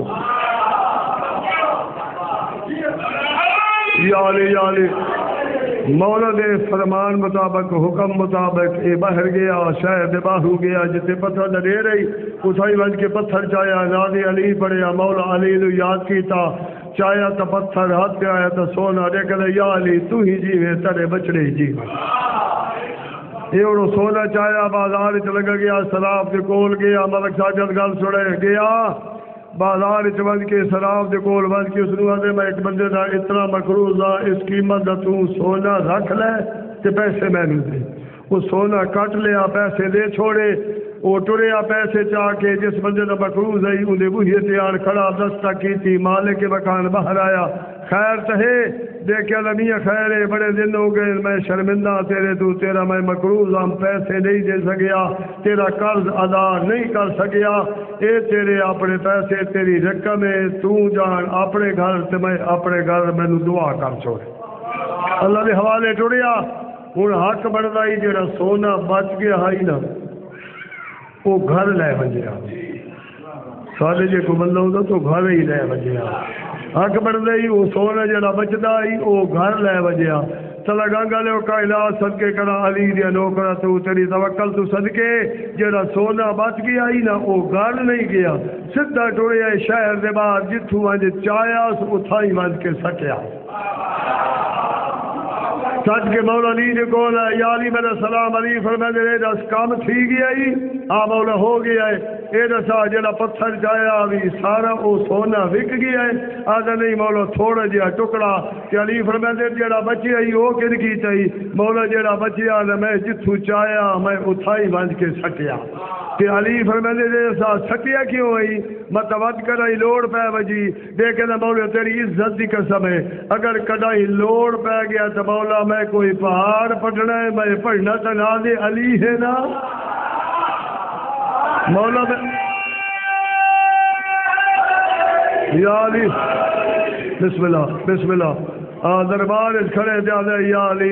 سی یا علی یا علی مولا دے فرمان مطابق حکم مطابق اے باہر گیا شہر دے باہر گیا جتے پتھر دے رہی اٹھائی بج کے پتھر چایا ناد علی پڑھیا مولا علی نو یاد کیتا چایا تا پتھر ہاتھ پہ آیا تا سونا دیکھ لے یا علی تو ہی جیوے ترے بچڑے جیوے یہ انہوں سونا چایا بازار چ لگا گیا سراب کے کول گیا ملک ساجد گل سڑے گیا بازار چ کے سراب دے کول ون کے اس نو آدھے میں ایک بندے دا اتنا مقروض آ اس قیمت دا تو سونا رکھ لے تے پیسے میں نو دے وہ سونا کٹ لیا پیسے دے چھوڑے وہ ٹریا پیسے چاہ کے جس بندے دا مقروض ہے انہیں بوہیے تیار کھڑا دستہ کی تھی مالک کے مکان باہر آیا خیر تہے دیکھا لمیاں خیر ہے بڑے دن ہو گئے میں شرمندہ تیرے تو تیرا میں مقروض ہم پیسے نہیں دے سکیا تیرا قرض ادا نہیں کر سکیا اے تیرے اپنے پیسے تیری رقم ہے تو جان اپنے گھر تے میں اپنے گھر میں دعا کر چھوڑے اللہ دے حوالے ٹریا ہوں حق بنتا ہی جڑا سونا بچ گیا ہائی نا وہ گھر لے بجیا سارے جی کو بندہ ہوتا تو گھر ہی لے بجیا حق بنتا ہی وہ سونا جڑا بچتا ہی وہ گھر لے بجیا چلا گنگا لے کا علاج صدقے کرا علی دیا نوکرا تو تیری توکل تو صدقے جڑا سونا بچ گیا ہی نا وہ گھر نہیں گیا سدھا ٹوڑیا شہر دے باہر جتھوں وج چایا اتھائی وج کے سکیا سچ کے مولا علی نے کہا یا علی میرا سلام علی فرمائے دے دس کام تھی گیا ہی ہاں مولا ہو گیا ہے اے دسا جڑا پتھر چایا بھی سارا وہ سونا وک گیا ہے آدھا نہیں مولا تھوڑا جہا ٹکڑا کہ علی فرمائے دے جڑا بچیا ہی وہ کن کی چاہیے مولا جڑا بچیا میں جتھوں چایا میں اتھائی بج کے سٹیا کہ علی فرمائے دے دسا سٹیا کیوں ہوئی متوت کرائی لوڑ پہ بجی دیکھے نا مولا تیری عزت دی قسم ہے اگر کدائی لوڑ پہ گیا تو مولا میں کوئی پہاڑ پڑھنا ہے میں پڑھنا تو ناد علی ہے نا مولا میں یا علی بسم اللہ بسم اللہ دربار کھڑے دے یا علی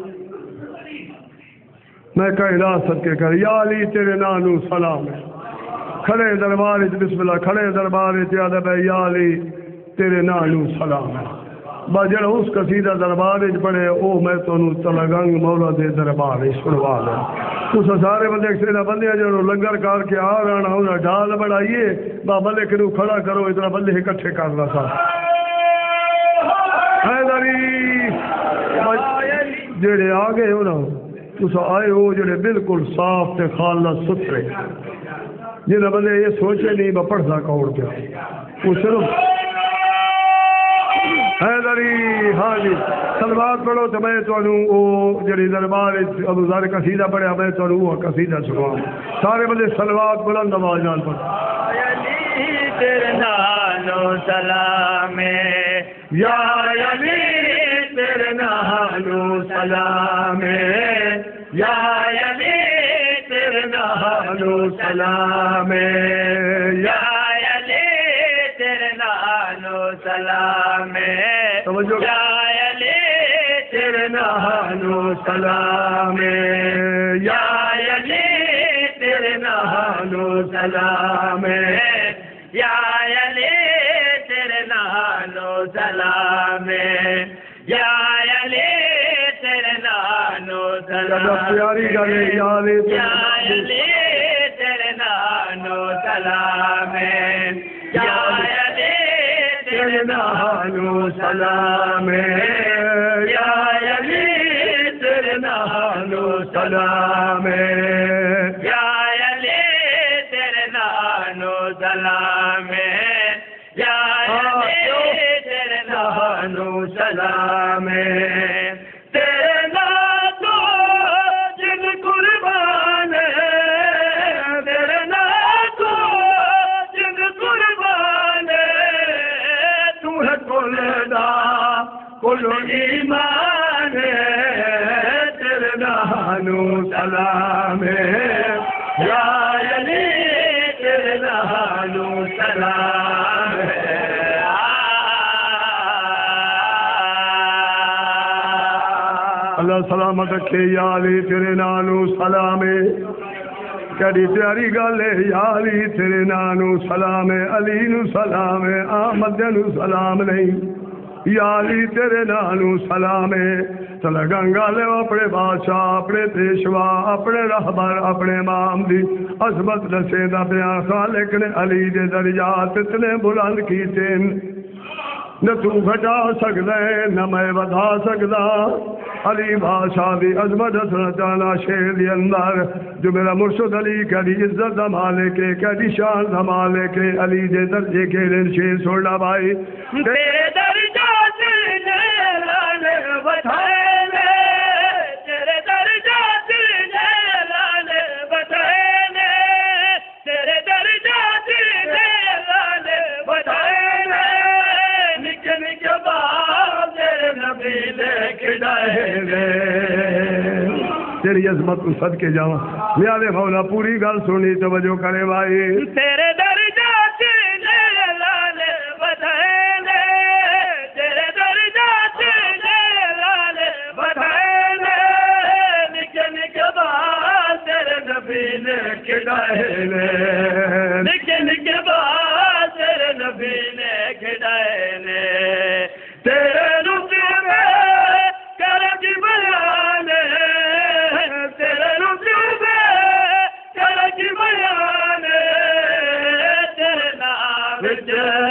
میں کہیں راست کے کر یا علی تیرے نانو سلام ہے کھڑے دربار بسم اللہ کھڑے دربار یا علی تیرے نانو سلام ہے با جڑا اس قصیدہ دربار پڑھے او میں تو تلگنگ مولا دے دربار سنوا لے اس سارے بندے سینا بندے جو لنگر کر کے آ رہا ہونا ڈال بڑھائیے با ملک نو کھڑا کرو اتنا بندے اکٹھے کرنا تھا حیدری جڑے آ گئے ہو نا اس آئے ہو جڑے بالکل صاف تے خالص ستھرے جنہیں بندے یہ سوچے نہیں با پڑھتا کوڑ پہ وہ صرف حیدری ہاں جی سلوات پڑھو تو میں تو وہ جڑی دربار ابو ذر قصیدہ پڑھیا میں تو وہ قصیدہ سنواؤں سارے بندے سلوات بلند آواز نال پڑھو علی تیرے نانو سلام یا علی تیرے نانو سلام یا علی تیرے نانو سلام یا علی تیرے نانو سلام یا علی تیرے نانو سلام یا علی تیرے نانو سلام یا علی تیرے سلام پیاری گل یا علی یا علی تیرے نانو سلام یا علی تیرے نانو سلام یا علی تیرے نانو سلام یا علی تیرے نانو سلام یا علی تیرے نانو سلام تیرے نانو جن قربان تیرے نانو جن قربان تو ہے کل دا کل ایمان تیرے نانو سلام یا علی تیرے نانو سلام اللہ سلامت رکھے یا علی تیرے نانو سلام کڑی پیاری گل ہے یا علی تیرے نانو سلام علی نو سلام احمد نو سلام نہیں یا علی تیرے نانو سلام چل گنگا لے اپنے بادشاہ اپنے پیشوا اپنے رہبر اپنے امام دی عظمت دسے دا بیان خالق نے علی دے درجات اتنے بلند کیتے نہ تو گھٹا سکتا ہے نہ میں بتا سکتا علی بادشاہ دی عظمت سنتانا شیر دی اندر جو میرا مرشد علی کدی عزت دمالے کے کدی شان دمالے کے علی دے درجے کے دن شیر سوڑا بھائی تیرے درجات نے لانے بتائے نے تیرے درجات نے لانے بتائے نے تیرے درجات نے لانے بتائے نے نکے نکے باب تیرے نبی نے کھڑائے نے تیری عظمت کو صدقے جاواں میرے مولا پوری گل سنی توجہ کرے بھائی تیرے درجات نے لانے بتائے نے تیرے درجات نے لانے بتائے نے نکے نکے بات تیرے نبی نے کھڑائے نے نکے نکے بات تیرے نبی نے کھڑائے نے تیرے رتبے کر کی بیان تیرے رتبے کر کی بیان تیرے نام وچ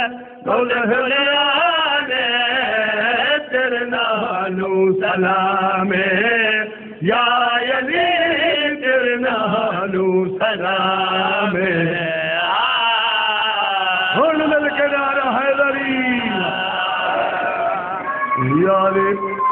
دولہیان تیرے نانو سلام یا علی تیرے نانو سلام ہن مل کے نعرہ حیدری یا علی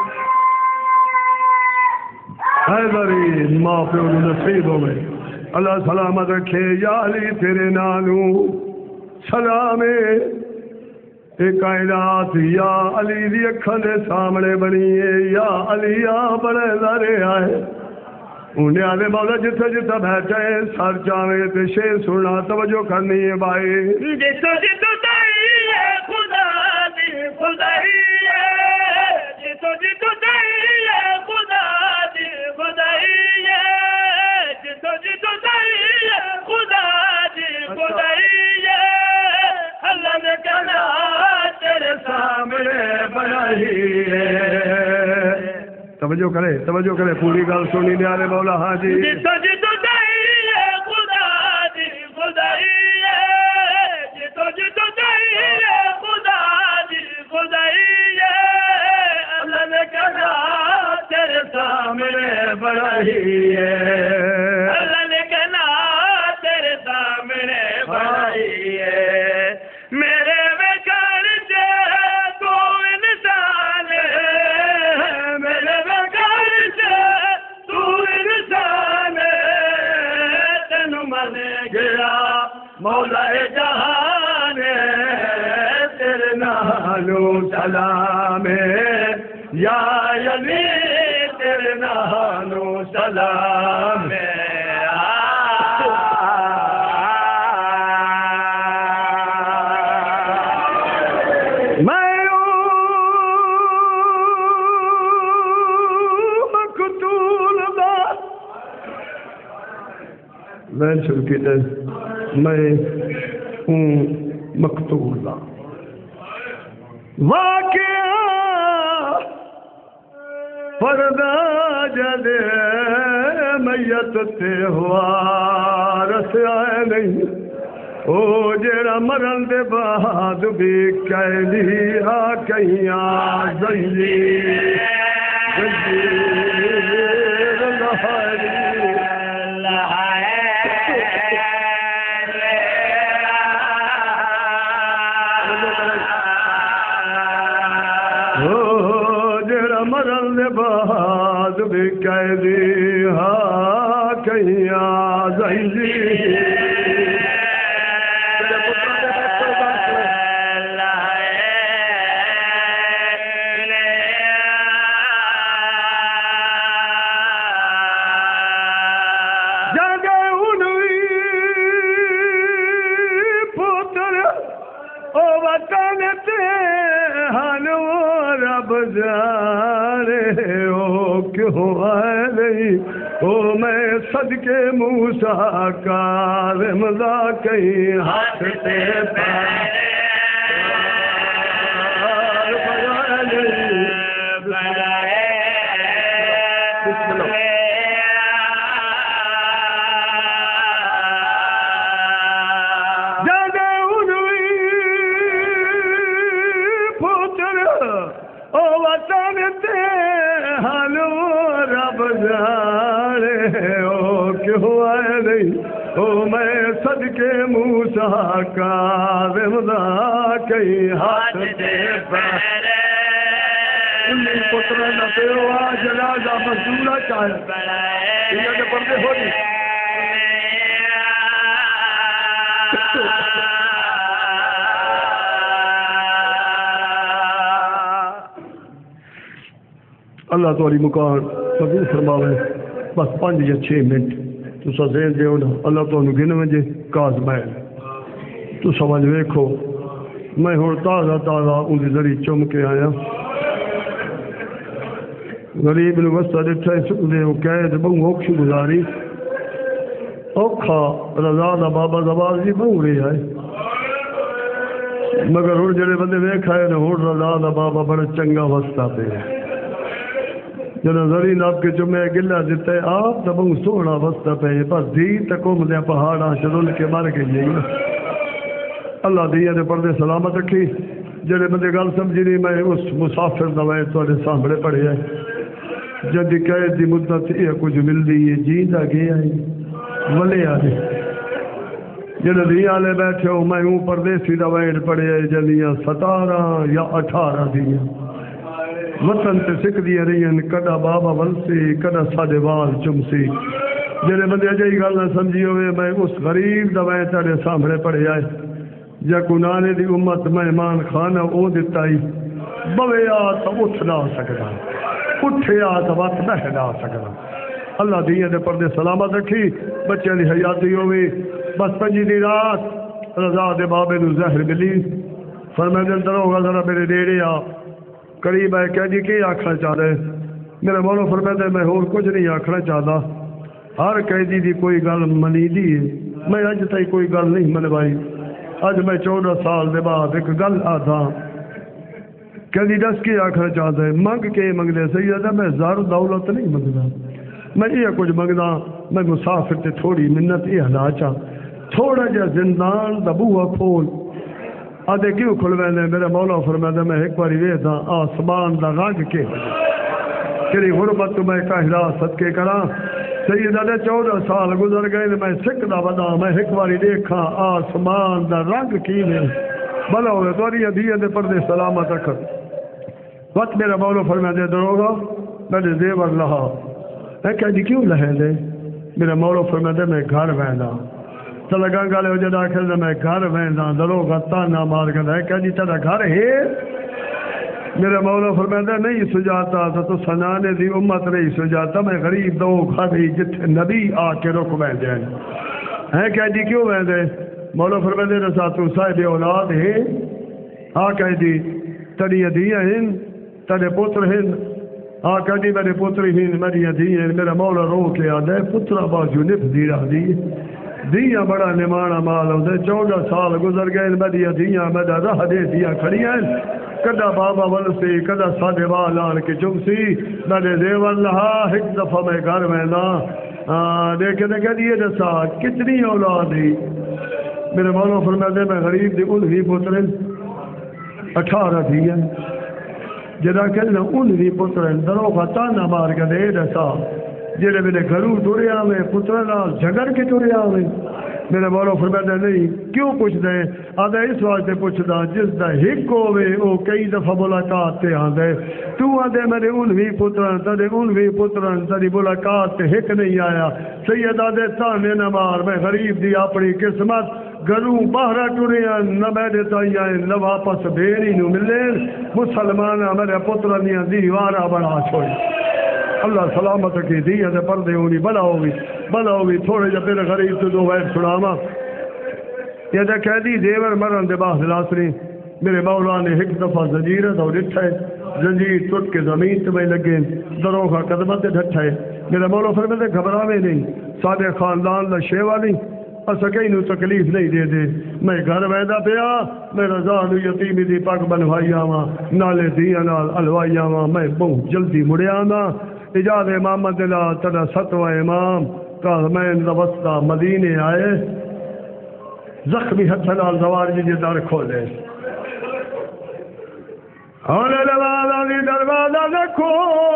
حیدری ماں پیو نصیب ہوئے اللہ سلامت رکھے یا علی تیرے نانو سلام اے کائنات یا علی دی اکھاں دے سامنے بنی ہے یا علی آ بڑے لارے آئے انہیں آلے مولا جتھے جتھے بیٹھے سر چاہے تے شیر سننا توجہ کرنی ہے بھائی جتھے جتھے دائی ہے خدا دی خدائی ہے جتھے جتھے دائی ہے خدا دی خدائی ہے جتھے جتھے دائی ہے خدا دی خدائی ہے اللہ نے کہنا تیرے سامنے بنائی ہے توجہ کرے توجہ کرے پوری گل سنی نیارے مولا ہاں جی جتھے جتھے دائی ہے خدا دی خدائی ہے جتھے جتھے دائی ہے خدا دی خدائی ہے اللہ نے کہا تیرے سامنے بڑھائی ہے اللہ نے کہا تیرے سامنے بڑھائی ہے میرے بغیر سے تو انسان ہے میرے بغیر سے تو انسان ہے تینو من گیا مولا جہان تیرے نانو سلام یا علی تیرے نانو سلام میں چھلکی دے میں ہوں مقتول واقعہ پردہ جدے میت تے ہوا رسیا نہیں او جیڑا مرن دے بعد بھی قیدی آ کئیاں زنجیر زنجیر لہاری مرن دے بعد بھی قیدی ہاں کئیاں زنجیر میں صدقے موسیٰ کا رمضا کہیں ہاتھ تے پیر میں صدقے موسیٰ کا رمضا کہیں ہاتھ دے پیر انہیں پترہ نہ پیوا جنازہ مزدورہ چاہے انہیں دے پردے ہو دی اللہ توالی مکان قبول فرماوے بس پانچ یا چھ منٹ تو سا ذہن دے ہونا اللہ تو انہوں گنے مجھے کاز محل تو سمجھ ویکھو میں ہوں تازہ تازہ ان کے ذریعے چم کے آیا غریب نے وسطہ دیتا ہے سکنے وہ قید بہو اوکش گزاری اوکھا رضا دا بابا زبازی بہو رہی ہے مگر ہوں جڑے بندے ویکھا ہے ہوں رضا دا بابا بڑا چنگا وسطہ پہ ہے جنہوں زرین آپ کے جمعہ گلہ دیتا ہے آپ تبوں سونا وسطہ پہ بس دی تکم دیا پہاڑا شدل کے مار کے جائیے اللہ دیا دے پردے سلامت رکھی جنہیں بندے گل سمجھی نہیں میں اس مسافر دوائے توڑے سامنے پڑے ہیں جدی قید دی مدت یہ کچھ مل دی ہے جیندہ گیا ہے ولے آلے جنہیں دیا آلے بیٹھے ہوں میں ہوں پردیسی دوائے پڑے ہیں جنیاں ستارہ یا اٹھارہ دیا وطن تے سکھ دیا رہی ہیں کدا بابا ولسی کدا سادے وال چمسی جنہیں بندے اجائی گل نہ سمجھی ہوئے میں اس غریب دوائیں تارے سامنے پڑے آئے جا کنانے دی امت مہمان خانہ او دیتائی بوے آتا اٹھ نہ سکتا اٹھے آتا وقت بہ نہ سکتا اللہ دیئے دے پردے سلامت رکھی بچے دی حیاتی ہوئی بس پنجی دی رات رضا دے بابے نو زہر ملی فرمائے دل دروگا ذرا میرے ڈیڑے آ قریب ہے قیدی کی آکھنا چاہ رہے میرے مولا فرماتے میں اور کچھ نہیں آکھنا چاہتا ہر قیدی دی کوئی گل منی دی ہے میں اج تائی کوئی گل نہیں منوائی اج میں چودہ سال دے بعد ایک گل آتا قیدی دس کی آکھنا چاہتا ہے منگ کے منگ دے سیدہ میں زار دولت نہیں منگنا میں یہ کچھ منگنا میں مسافر تے تھوڑی منت یہ ہلا چاہ تھوڑا جا زندان دبوہ کھول آدھے کیوں کھلوے نے میرا مولا فرمایا میں ایک باری ویدھا آسمان دا رنگ کے کری غربت تو میں کہلا صدقے کرا سیدہ نے چودہ سال گزر گئے میں سکھ دا بدا میں ایک باری دیکھا آسمان دا رنگ کی میں بلا ہوئے توری ادھیے دے پردے سلامت رکھت وقت میرا مولا فرمایا دے دروگا میں نے زیور لہا میں کہا جی کیوں لہے دے میرا مولا فرمایا میں گھر وینا لگا گالے ہو جدا آخر میں گھر ویندہ دروگا تانا مار گا ہے کہ جی تیرا گھر ہے میرا مولا فرماتا نہیں سجاتا تو سنانے دی امت نہیں سجاتا میں غریب دو گھری جتھے نبی آ کے رک ویندے ہیں کہ جی کیوں ویندے مولا فرماتے رسا تو صاحب اولاد ہے آ کہ جی تڑی دیا ہیں تڑے پتر ہیں آ کہ جی میرے پتر ہیں میری دیا ہیں میرا مولا رو کے آدھے پترہ بازو نف دیرہ دی دیا بڑا نمانا مال ہوتے چودہ سال گزر گئے میری دیا میرا راہ دے دیا کھڑی ہیں کدا بابا ولسی کدا سادے والان کی چمسی میرے دیور لہا ایک دفعہ میں گھر میں نا ہاں دیکھے تو کہہ دیے دسا کتنی اولاد ہی میرے مولا فرماتے میں غریب دی ان ہی پتر اٹھارہ تھی ہے جدا کہنا ان ہی پتر درو کا تانا مار کے دے دسا جڑے میرے گھروں ٹرے آوے پتر نال جھگڑ کے ٹرے آوے میرے مولا فرماتے نہیں کیوں پوچھ دے آدھے اس واسطے پوچھدا جس دا ہک ہوے او کئی دفعہ ملاقات تے آندے تو آدھے میرے انویں پترن تیرے انویں پترن تیری ملاقات تے ہک نہیں آیا سید آدھے تانے نہ مار میں غریب دی اپنی قسمت گھروں باہر ٹریا نہ میرے تائی آئے نہ واپس بیڑی نو ملے مسلمان میرے پترن دیاں دیوارا بنا چھوڑی اللہ سلامت کی دی ہے پردے ہونی بلا ہوگی بلا ہوگی تھوڑے جا پھر غریب تو دو وید سناما یہ دا کہہ دی دیور مرن دے باہ دلاسری میرے مولا نے ایک دفعہ زنجیرت اور ڈٹھائے زنجیر ٹوٹ کے زمین تمہیں لگے دروں کا قدمت ڈٹھائے میرے مولا فرماتے گھبراوے نہیں سارے خاندان دا شیوا نہیں اسا کہیں نو تکلیف نہیں دے دے میں گھر ویدہ پیا میں رضا نو یتیمی دی پاک بنوائی آواں نالے دیا نال الوائی آواں میں بہت جلدی مڑے آنا اجاد امام دلہ تڑا ستوہ امام کاظمین روستہ مدینے آئے زخمی حسنال زوار جی در کھولے ہونے لوالا دی دروازہ دکھو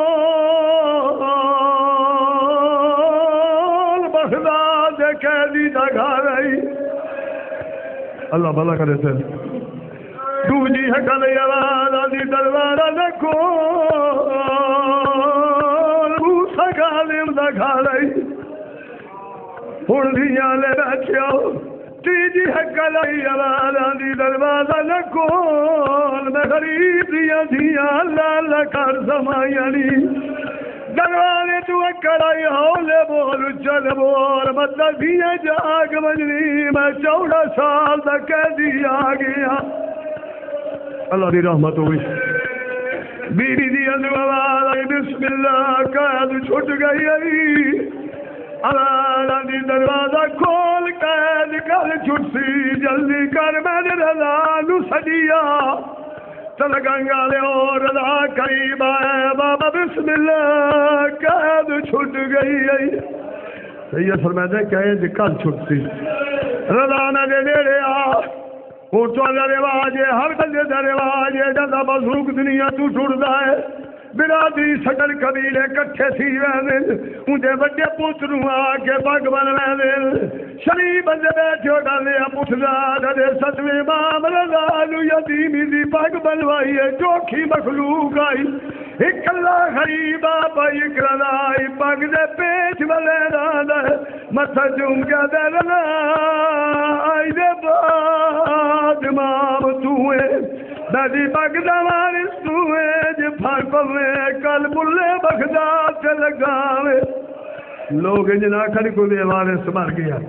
بغداد قیدی دا گھر آئی اللہ بھلا کرے تھے دوجی حکل یوالا دی دروازہ دکھو غالب دا گھاڑائی ہن دیاں لے بیٹھیا تیجی حقا لائی عوالا دی دروازہ نکول میں غریب دیاں دیاں اللہ اللہ کر سمائیانی دروازے تو اکڑائی ہولے بول چل بول مطلب دیاں جاگ بجنی میں چودہ سال دا قیدی آ گیا اللہ دی رحمت ہوئی بی بی دی اندوالا بسم اللہ قید چھٹ گئی اللہ دی دروازہ کھول قید کر چھٹ سی جلدی کر میں نے رضا نو سجیا تلگنگا لے اور رضا قریب آئے بابا بسم اللہ قید چھٹ گئی سید فرمائے قید کل چھٹ سی رضا نہ دے نیڑے آ اٹھو دا رواج ہے ہر بندے دا رواج ہے جدا مزروق دنیا تو ٹوٹدا ہے برادری سٹل قبیلے کٹھے تھی ویندے اونجے وڈے پوتروں آ کے پگ بن ویندے شریف بندے بیٹھے گالے پوچھدا دے ستویں امام رضا نو یتیمی دی پگ بنوائی ہے چوکھی مخلوق آئی ایک اللہ غریبا پائی کرنائی پگ دے پیچ والے راندہ مسا جم کے دے رنا آئی دے بعد امام توئے دادی پگ دا وارث توئے جے پھر پوے کل بلے بغداد سے لگاوے لوگ جنا کھڑی کو دے وارث مر گیا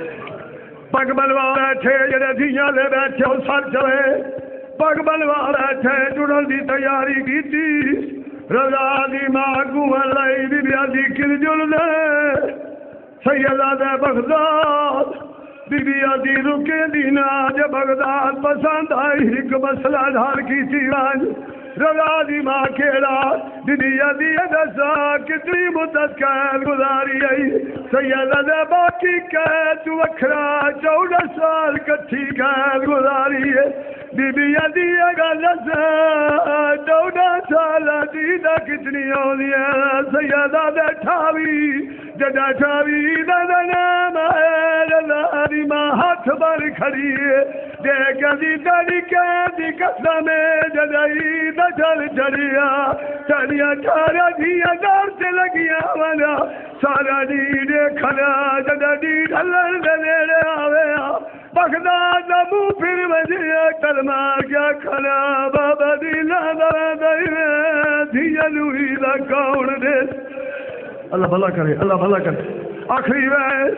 پگ بنوا بیٹھے جڑے دھیاں لے بیٹھے او سر چوے پگ بنوا بیٹھے جڑن دی تیاری کیتی رضا دی ماں کو لائی بی بی دی کل جل دے سیدہ دے بغداد بی بی دی رکے دینا جے بغداد پسند آئی ایک مسئلہ ڈھال کی تھی آج رضا دی ماں کھیڑا بی بی دی دسا کتنی مدت قید گزاری آئی سیدہ دے باقی قید وکھرا چودہ سال کٹھی قید گزاری ہے بی بی دی اگر دسا چودہ سال دیدہ کتنی ہوئی ہے سیدہ دے ٹھاوی جدا ٹھاوی دا نام ہے رضا دی ماں ہاتھ بر کھڑی ہے دیکھ دی داری قید قسم جدائی دا جل جڑیا چڑیا چارا دیا دار سے لگیا وانا سارا دی دیکھنا جدا دی ڈھلن دے نیڑے آوے بغداد نبو پھر وجہ کلمہ کیا کھنا بابا دی لادا دائی میں دیا لوئی دا کون دے اللہ بھلا کرے اللہ بھلا کرے آخری ویس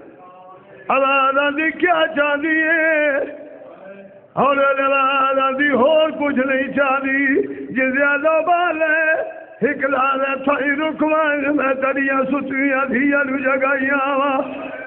اللہ دی کیا چاہتی ہے اور اللہ دی اور کچھ نہیں چاہتی جی زیادہ بال ہے ایک لال ہے تھائی رکوان میں تڑیاں ستویاں دھیا لو جگائیاں آوہ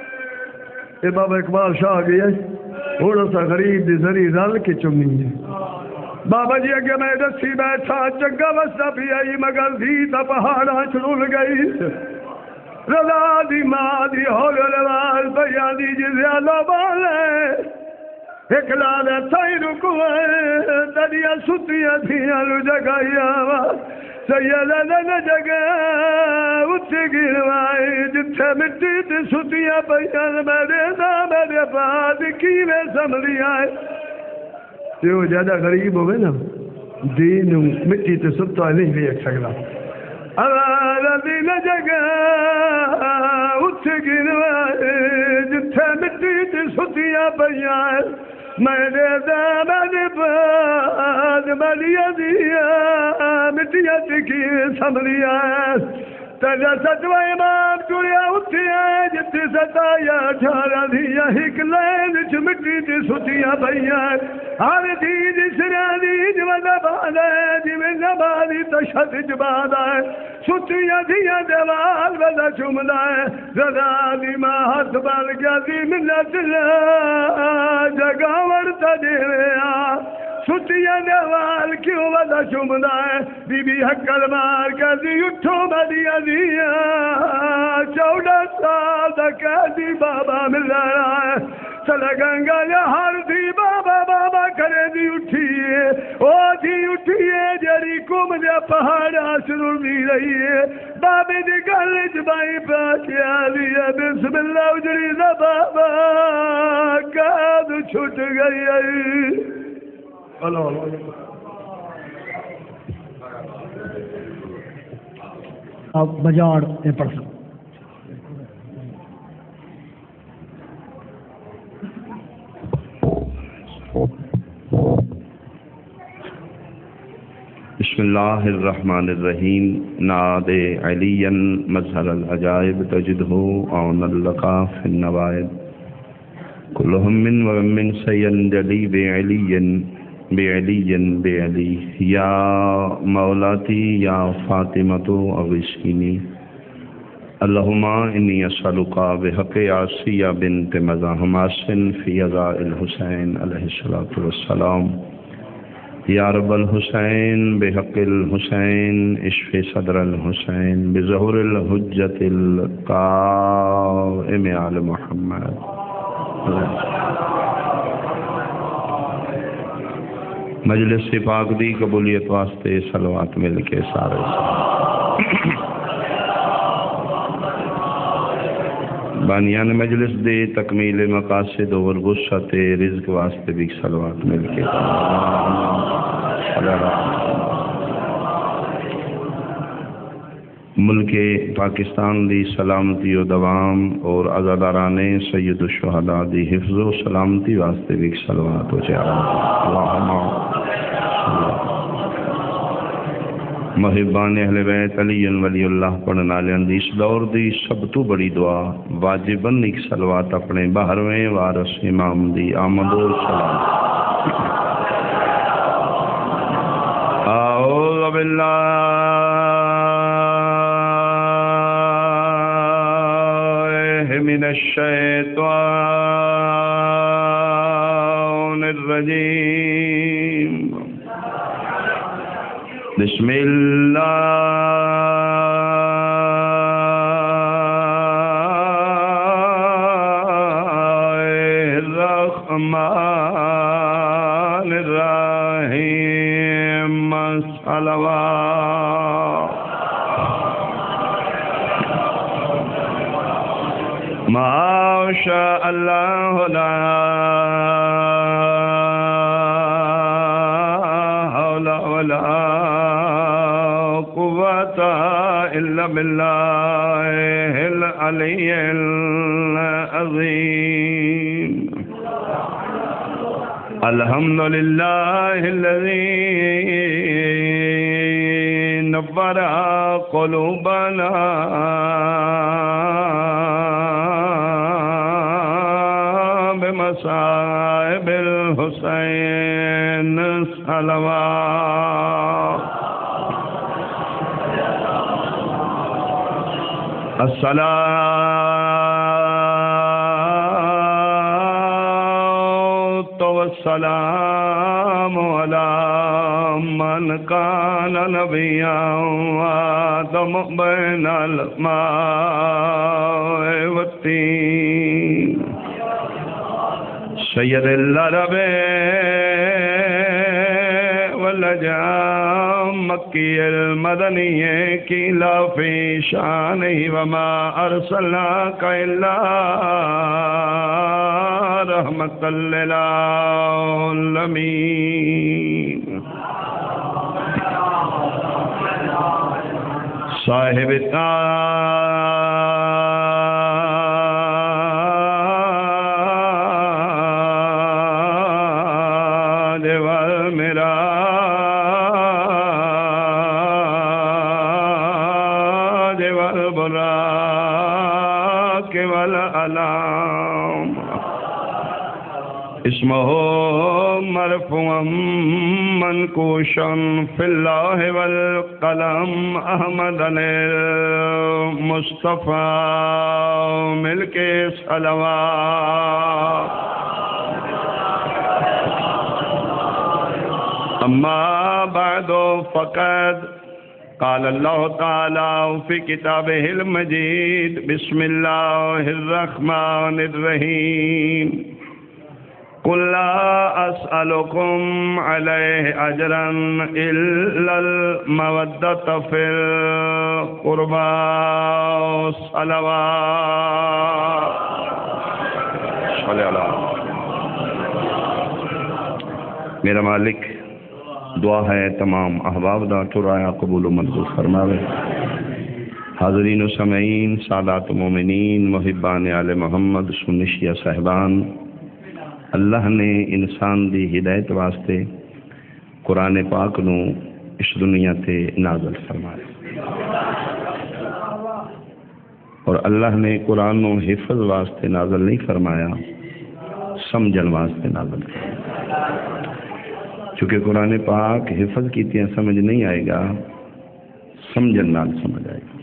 اے بابا اقبال شاہ گئی ہے تھوڑا سا غریب دی ذری رل کے چمنی ہے بابا جی اگے میں دسی بیٹھا چگا وستا بھی آئی مگر دھی تا پہاڑا چڑول گئی رضا دی ماں دی ہول رواز بھیا دی جزیالہ بالے ایک لالے تھائی رکوے دریا ستیاں تھیاں لو جگائیاں سیدہ نے جگہ اٹھ گروائی جتھے مٹی تے ستیاں پہیاں میرے دا میرے بعد کیویں سملی آئے جو زیادہ غریب ہوئے نا دین مٹی تے ستا نہیں لے سکتا ہمارا دین جگہ اٹھ گروائی جتھے مٹی تے ستیاں پہیاں میرے دامن بعد ملیا دیا مٹیا تکی سملیا تجا ستوا امام جڑیا اٹھیا جتی ستایا اٹھارہ دیا ایک لین چ مٹی تی ستیا بھیا ہر دید سرانی جوانا بادا ہے جویں نبانی تشد جبادا ہے ستیا دیا دیوال ودا چمدا ہے رضا دی ماں ہاتھ بال گیا دی منت اللہ جگہ ورتا دیویا ستیا دیوال کیوں ودا چمدا ہے بی بی حکل مار کر دی اٹھو بدیا دیا چودہ سال دا قیدی بابا مل رہا ہے چلا گنگا یا ہر دی بابا بابا کرے دی اٹھیے او دی اٹھیے جڑی کم دیا پہاڑا شروع دی رہی ہے بابے دی گل جبائی پاکیا دیا بسم اللہ اجری دا بابا قید چھٹ گئی ہے اللہ اللہ آپ بجاڑ یہ پڑھ سکتے بسم اللہ الرحمن الرحیم ناد علی مظہر العجائب تجدہ اعن اللقا فی النوائب کلہم من ومن سین جلی بعلی بعلی بعلی یا مولاتی یا فاطمۃ اغثینی اللہم انی اسألک بحق عاصیہ بنت مزاحم آسن فی عزاء الحسین علیہ الصلوۃ والسلام یا رب الحسین بحق الحسین اشف صدر الحسین بظہور الحجت القائم علی محمد مجلس پاک دی قبولیت واسطے صلوات مل کے سارے بانیان مجلس دے تکمیل مقاصد اور وسعت رزق واسطے بھی صلوات مل کے ملک پاکستان دی سلامتی و دوام اور عزاداران سید الشہداء دی حفظ و سلامتی واسطے بھی صلوات و چاہاں محبان اہل بیت علی ولی اللہ پڑھنا لین دی اس دور دی سب تو بڑی دعا واجباً ایک صلوات اپنے باہرویں وارث امام دی آمد و سلام اعوذ باللہ من الشیطان الرجیم بسم اللہ الرحمن الرحیم صلوات ما شاء اللہ لا حول ولا قوة إلا بالله العلي العظيم الحمد لله الذي نور قلوبنا بمصائب الحسين صلوات الصلاة والسلام على من کان نبیا وآدم بین الماء والطین سید العرب واللجام مکی المدنی کی لا فی شانہ وما ارسلناک الا رحمت للعالمین صاحب تاج والمراج والبراق والعلام اسمہ مرفوعا منکوشا فی اللہ والقلم احمد المصطفیٰ ملک صلوات اما بعد فقد قال اللہ تعالی فی کتابہ المجید بسم اللہ الرحمن الرحیم قل لا اسألكم عليه اجرا الا المودة في القربى والصلوات صلی اللہ میرا مالک دعا ہے تمام احباب دا ٹرایا قبول و منظور فرماوے حاضرین و سامعین سادات مومنین محبان آل محمد سنشیہ صاحبان اللہ نے انسان دی ہدایت واسطے قرآن پاک نو اس دنیا تے نازل فرمایا اور اللہ نے قرآن نو حفظ واسطے نازل نہیں فرمایا سمجھن واسطے نازل فرمایا چونکہ قرآن پاک حفظ کیتی ہیں سمجھ نہیں آئے گا سمجھن نال سمجھ آئے گا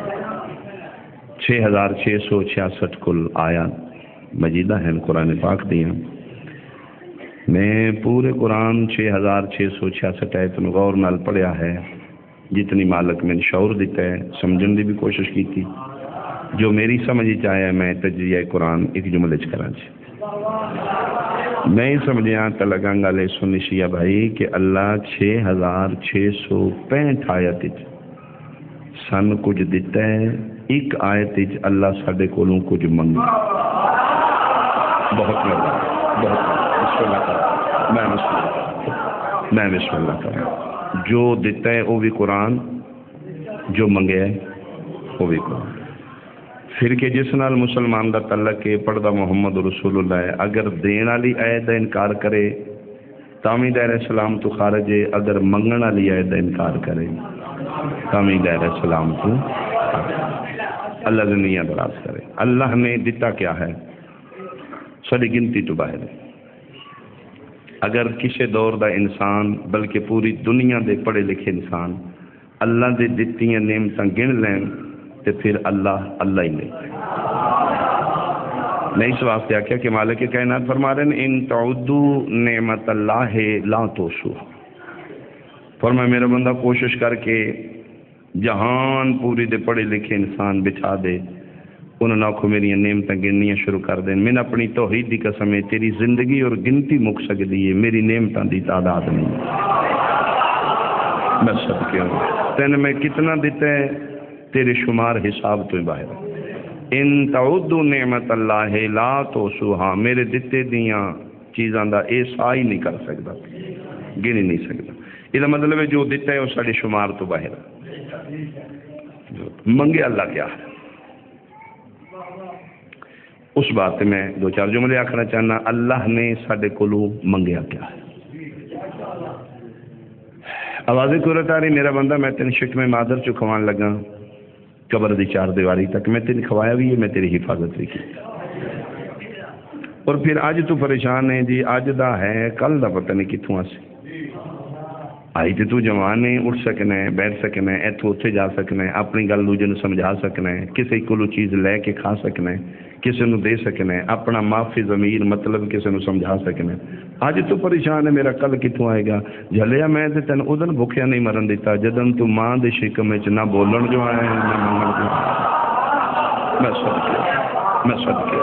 چھ ہزار چھ سو چھیاسٹھ کل آیات مجیدہ ہیں قرآن پاک دیا میں پورے قرآن چھ ہزار چھ سو چھیاسٹھ آیت غور نال پڑھیا ہے جتنی مالک میں شعور دیتا ہے سمجھن دی بھی کوشش کی تھی جو میری سمجھ چاہے میں تجزیہ قرآن ایک جملے چ کرا چ میں سمجھیا تو لگاں گا لے سنشیہ بھائی کہ اللہ چھ ہزار چھ سو پینٹھ آیت سن کچھ دیتا ہے ایک آیت اللہ ساڈے کولوں کچھ منگا بہت مہربانی بہت بسم اللہ کریں میں بسم اللہ کریں میں بسم اللہ کریں جو دیتا ہے وہ بھی قرآن جو منگے ہے وہ بھی قرآن پھر کہ جس نال مسلمان دا تعلق ہے پڑھدا محمد رسول اللہ ہے اگر دین والی آیت دا انکار کرے تامی دائرہ اسلام تو خارج ہے اگر منگن والی آیت دا انکار کرے تامی دائرہ اسلام تو اللہ دنیا دراز کرے اللہ نے دیتا کیا ہے ساری گنتی تو باہر ہے اگر کسی دور دا انسان بلکہ پوری دنیا دے پڑھے لکھے انسان اللہ دے دیتی ہیں نعمتاں گن لیں تو پھر اللہ اللہ ہی نہیں نہیں اس واسطے آکھیا کہ مالک کائنات فرما رہے ہیں ان تعدو نعمت اللہ لا توسوها فرمایا میرا بندہ کوشش کر کے جہان پوری دے پڑھے لکھے انسان بچھا دے انہوں نے آنکھوں میری نعمتیں گننیاں شروع کر دیں میں اپنی توحید دی قسم ہے تیری زندگی اور گنتی مک سکتی ہے میری نعمتاں دی تعداد نہیں میں سب کیوں تین میں کتنا دیتا ہے تیرے شمار حساب تو باہر ان تعدو نعمت اللہ لا توسوها میرے دیتے دیاں چیزاں دا ایسا ہی نہیں کر سکتا گن نہیں سکتا یہ مطلب ہے جو دیتا ہے وہ سارے شمار تو باہر منگے اللہ کیا ہے اس بات میں دو چار جملے آخنا چاہنا اللہ نے ساڈے کولوں منگیا کیا ہے آوازیں قرت آ رہی میرا بندہ میں تین شکم مادر چو کھوان لگا قبر دی چار دیواری تک میں تین کھوایا بھی ہے میں تیری حفاظت بھی کی اور پھر آج تو پریشان ہے جی آج دا ہے کل دا پتہ نہیں کتوں آسے آئی تے تو جوان ہے اٹھ سکنا ہے بیٹھ سکنا ہے ایتھو اتھے جا سکنا ہے اپنی گل دوجے نو سمجھا سکنا ہے کسی کولو چیز لے کے کھا سکنا ہے کسی نو دے سکنا ہے اپنا معافی ضمیر مطلب کسی نو سمجھا سکنا ہے اج تو پریشان ہے میرا کل کتوں آئے گا. جھلیا میں تے تین ادن بھوکھیا نہیں مرن دیتا جدن تو ماں دے شکم وچ نہ بولن جو آئے نہ منگن جو آئے. میں صدقے میں صدقے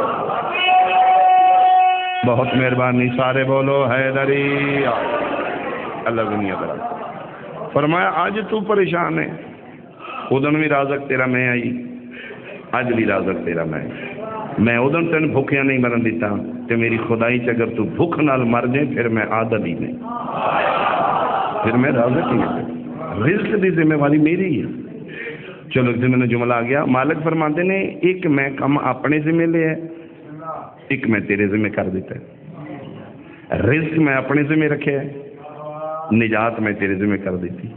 بہت مہربانی. سارے بولو حیدری. اللہ دنیا کرا. فرمایا آج تو پریشان ہے ادن بھی رازق تیرا میں آئی اج بھی رازق تیرا میں. میں ادن تین بھوکیا نہیں مرن دیتا تے میری خدائی چ اگر تو بھوک نال مر جائے پھر میں عادل ہی نہیں, پھر میں رازق ہی نہیں. رزق دی ذمہ داری میری ہے. چلو ذمہ میں جملہ آ گیا. مالک فرماتے نے ایک میں کم اپنے ذمہ لے ہے ایک میں تیرے ذمہ کر دیتا ہے. رزق میں اپنے ذمہ رکھے ہے, نجات میں تیرے ذمہ کر دیتی.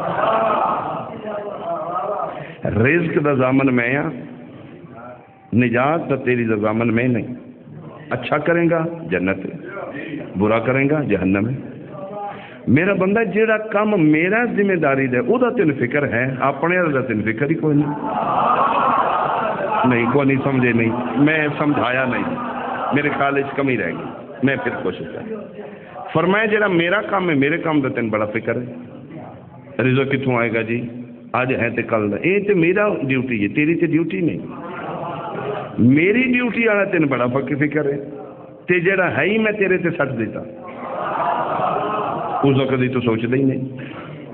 رزق دا ضامن میں ہاں, نجات دا تیری دا ضامن میں نہیں. اچھا کریں گا جنت, برا کریں گا جہنم ہے. میرا بندہ جیڑا کام میرا ذمہ داری دے او دا تین فکر ہے, اپنے دا تین فکر ہی کوئی نہیں. نہیں کوئی نہیں سمجھے نہیں, میں سمجھایا نہیں, میرے خیال اس کمی رہ گئی, میں پھر کوشش کر. فرمایا جیڑا میرا کام ہے میرے کام دا تین بڑا فکر ہے. رزق کتوں آئے گا جی, آج ہے تے کل دا, اے تے میرا ڈیوٹی ہے, تیری تے ڈیوٹی نہیں. میری ڈیوٹی والا تین بڑا فکر ہے, تے جیڑا ہے ہی میں تیرے تے سٹ دیتا اس وقت ہی تو سوچتا ہی نہیں.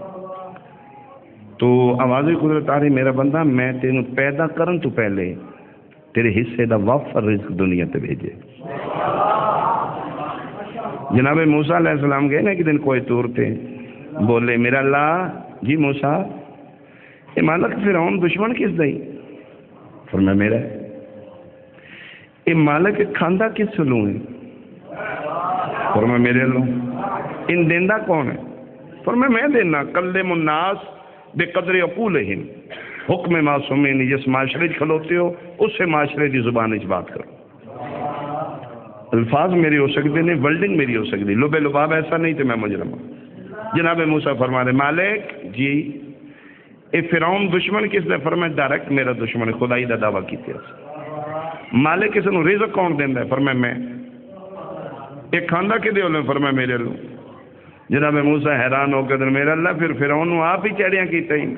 تو آواز قدرت آ رہی میرا بندہ میں تینوں پیدا کرن تو پہلے تیرے حصے دا وافر رزق دنیا تے بھیجے. جناب موسیٰ علیہ السلام گئے نا ایک دن کوئی طور تے, بولے میرا اللہ جی موسیٰ اے مالک فرعون دشمن کس دئی؟ فرمایا میرا ہے. اے مالک کھاندہ کس سے لوں ہے؟ فرمایا میرے لوں. ان دیندہ کون ہے؟ فرمایا میں دینا. کلم الناس بے قدر عقولہم, حکم معصومین, جس معاشرے کھلوتے ہو اس سے معاشرے کی زبان اچ بات کرو. الفاظ میری ہو سکتے نہیں, ورلڈنگ میری ہو سکتی, لبے لباب ایسا نہیں تو میں مجرم ہوں. جناب موسیٰ فرما رہے مالک جی اے فرعون دشمن کس نے؟ فرمایا ڈائریکٹ میرا دشمن, خدائی دا دعویٰ کیتے ہیں. مالک کس نے رزق کون دیندہ ہے؟ فرمایا میں. ایک کھاندہ کے دے ہونے؟ فرمایا میرے لوں. جناب موسیٰ حیران ہو کے میرا اللہ پھر فرعون آپ ہی چڑیاں کیتے ہی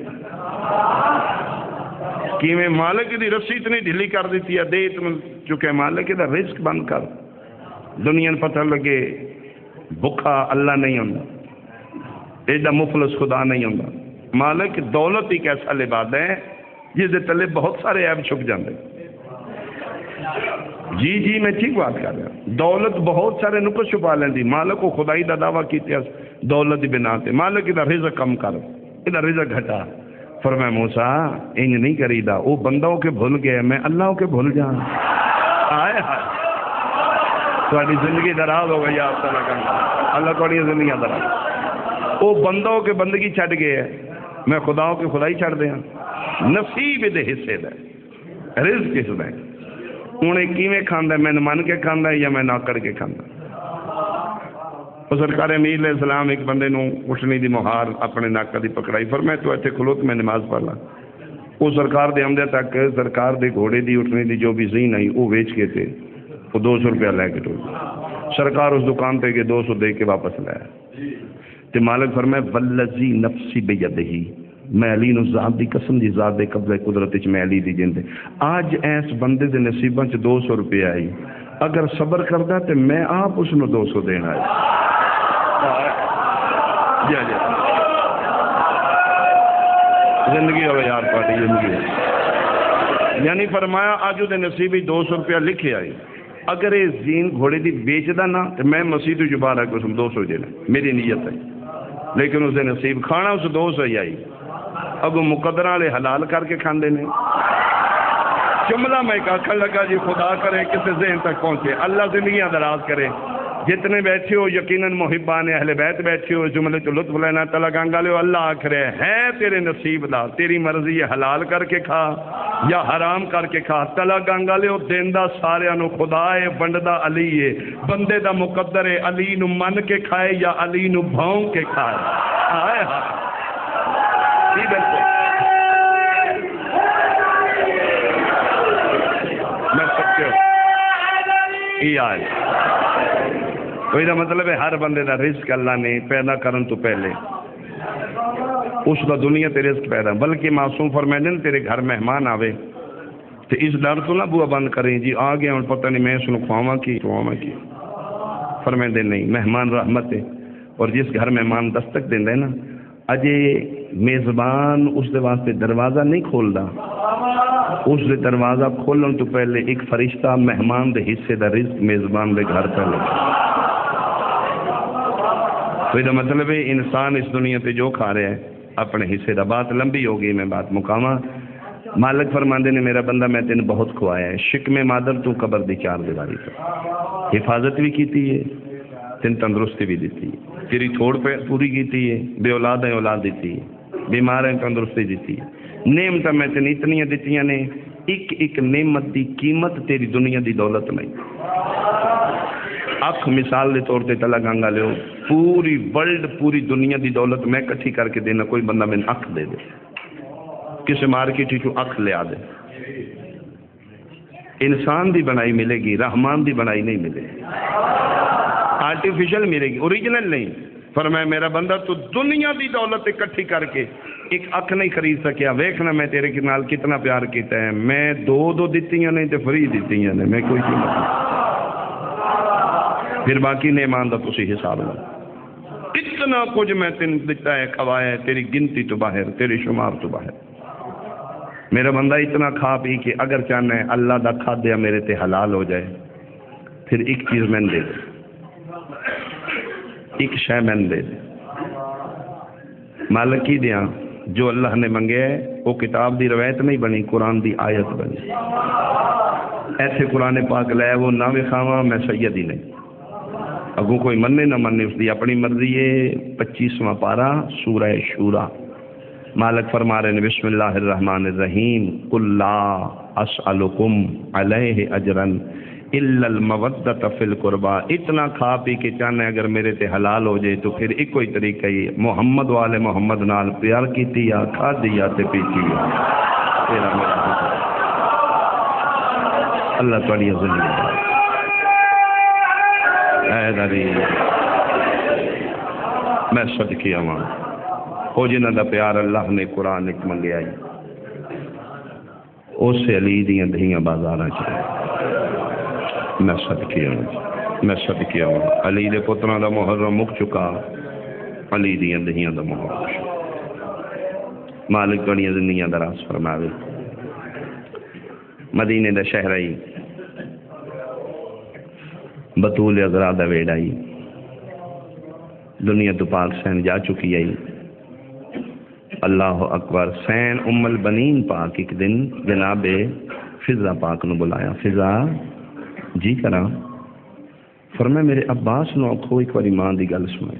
کہ میں مالک دی رسی اتنی ڈھیلی کر دیتی ہے, دے اتنے چکے مالک دا رزق بند کر. دنیا نے پتہ لگے بھکا اللہ نہیں ہوندا, ایڈا مفلس خدا نہیں ہوندا. مالک دولت ایک ایسا لبادہ ہے جس دے تلے بہت سارے عیب چھپ جاندے. جی جی میں ٹھیک بات کر رہا ہوں. دولت بہت سارے نقص چھپا لیندی. مالک کو خدائی دا دعویٰ کیتے دولت دی بنا تے, مالک دا رزق کم کر, دا رزق گھٹا. فرمایا موسیٰ انج نہیں کری دا, وہ بندوں کے بھول گئے, میں اللہ کے بھول جان. آئے ہائے تھوڑی زندگی دراز ہو گئی آپ تعالیٰ کا, اللہ تھوڑی زندگی دراز. وہ بندوں کے بندگی چھٹ گئے ہے, میں خداؤں کے خدائی چھڑ دیا. نصیب دے حصے دے رزق کس دے, انہیں کیویں کھاندہ ہے, میں من کے کھاندہ ہے یا میں ناکڑ کے کھاندہ. وہ سرکار امیر علیہ السلام ایک بندے نو اٹھنی دی مہار اپنے ناکڑ دی پکڑائی. فرمایا تو ایتھے کھلو تو میں نماز پڑھ لا. وہ سرکار دے آمدے تک سرکار دے گھوڑے دی اٹھنی دی جو بھی زین آئی وہ ویچ کے تھے, وہ دو سو روپیہ لے کے ٹوٹ. سرکار اس دکان پہ کے دو سو دے کے واپس لایا. تے مالک فرمایا والذی نفسی بیدہی, میں علی نو ذات دی قسم دی, ذات دے قبضہ قدرت وچ میں علی دی جندے. آج ایس بندے دے نصیباں چ دو سو روپیہ آئی, اگر صبر کردا تے میں آپ اس نو دو سو دینا ہے. جی جی زندگی ہوئے یار پاٹی زندگی ہوئے. یعنی فرمایا آج دے نصیبی دو سو روپیہ لکھے آئی, اگر یہ زین گھوڑے دی بیچدا نا تو میں مسیح تو جبار ہے کہ اس دو سو دینا, میری نیت ہے. لیکن اس دے نصیب کھانا اس دو سو ہی آئی. اگو مقدرہ والے حلال کر کے کھاندے نے. جملہ میں کہا لگا جی خدا کرے کسی ذہن تک پہنچے, اللہ زندگیاں دراز کرے. جتنے بیٹھے ہو یقیناً محبان اہل بیت بیٹھے ہو, جملے تو لطف لینا تلا گانگا لے, اللہ آخرے ہے تیرے نصیب دا, تیری مرضی ہے حلال کر کے کھا یا حرام کر کے کھا. تلا گانگا لے دیندہ سارے انو خدا ہے, بندہ علی ہے, بندے دا مقدر ہے علی نو من کے کھائے یا علی نو بھاؤں کے کھائے. آئے ہاں جی بالکل میں سب کے یہ آئے تو یہ مطلب ہے ہر بندے دا رزق اللہ نے پیدا کرن تو پہلے اس دا دنیا تے رزق پیدا، بلکہ معصوم فرمائے نے تیرے گھر مہمان آوے تو اس ڈر تو نہ بوا بند کریں جی آ گیا ہوں پتہ نہیں میں سنو کھواواں کی کھواواں کی، فرمائے دے نہیں، مہمان رحمت ہے، اور جس گھر مہمان دستک دیندا ہے نا اجے میزبان اس دے واسطے دروازہ نہیں کھولدا، اس دے دروازہ کھولن تو پہلے ایک فرشتہ مہمان دے حصے دا رزق میزبان دے گھر پہ لگا۔ تو یہ مطلب ہے انسان اس دنیا پہ جو کھا رہا ہے اپنے حصے دا، بات لمبی ہوگی میں بات مقامہ۔ مالک فرماندے نے میرا بندہ میں تین بہت کھوایا ہے، شکم مادر تو قبر دی چار دیواری پر حفاظت بھی کیتی ہے، تین تندرستی بھی دیتی ہے، تیری تھوڑ پہ پوری کیتی ہے، بے اولاد ہیں اولاد دیتی ہے، بیمار ہیں تندرستی دیتی ہے، نعمت میں تین اتنی دیتی نے، ایک ایک نعمت دی قیمت تیری دنیا دی دولت نہیں۔ اکھ مثال دے طور تے تلا گانگا لیو، پوری ورلڈ پوری دنیا دی دولت میں کٹھی کر کے دینا، کوئی بندہ میں اکھ دے دے، کسی مارکیٹ چو اکھ لے آ دے، انسان دی بنائی ملے گی، رحمان دی بنائی نہیں ملے گی، آرٹیفیشل ملے گی، اوریجنل نہیں۔ فرمایا میرا بندہ تو دنیا دی دولت اکٹھی کر کے ایک اکھ نہیں خرید سکیا، ویکھنا میں تیرے کے نال کتنا پیار کیتا ہے، میں دو دو دیتیاں نہیں تے فری دیتیاں نے، میں کوئی قیمت نہیں، پھر باقی نعمان دا تسی حساب لو، اتنا کچھ میں تین دیتا ہے کھوایا ہے، تیری گنتی تو باہر، تیری شمار تو باہر۔ میرا بندہ اتنا کھا پی کہ اگر چاہنا ہے اللہ دا کھا دیا میرے تے حلال ہو جائے، پھر ایک چیز میں دے دے، ایک شے میں دے دے، مالک کی دیا جو اللہ نے منگے ہے، وہ کتاب دی روایت نہیں بنی، قرآن دی آیت بنی۔ ایسے قرآن پاک لائے وہ نہ وکھاواں میں سید ہی نہیں، اگوں کوئی مننے نہ مننے اس دی اپنی مرضی ہے۔ پچیسواں پارہ سورہ شورا، مالک فرما رہے ہیں بسم اللہ الرحمن الرحیم، قل لا اسألکم علیہ اجرا الا المودۃ فی القربى، اتنا کھا پی کے چاہنا ہے اگر میرے تے حلال ہو جائے تو پھر ایک کوئی طریقہ ہی محمد والے محمد نال پیار کیتی یا کھا دیا تے پیتی یا تیرا میرا اللہ تعالی زندگی اے داری میں صدقے آواں وہ جنہ دا پیار اللہ نے قرآن ایک منگیا ہے، اس سے علی دیاں دہیاں بازاراں چاہیے، میں صدقے آواں میں صدقے آواں علی دے پتراں دا محرم مک چکا، علی دیاں دہیاں دا محرم مالک بڑیاں زندگیاں دراز فرماوے۔ مدینے دا شہر آئی، بطول عذرا دا ویڑ آئی، دنیا تو پاک سین جا چکی آئی، اللہ اکبر، سین ام البنین پاک ایک دن جناب فضا پاک نو بلایا، فضا جی کرا، فرمایا میرے عباس نو آکھو ایک باری ماں دی گل سنائے۔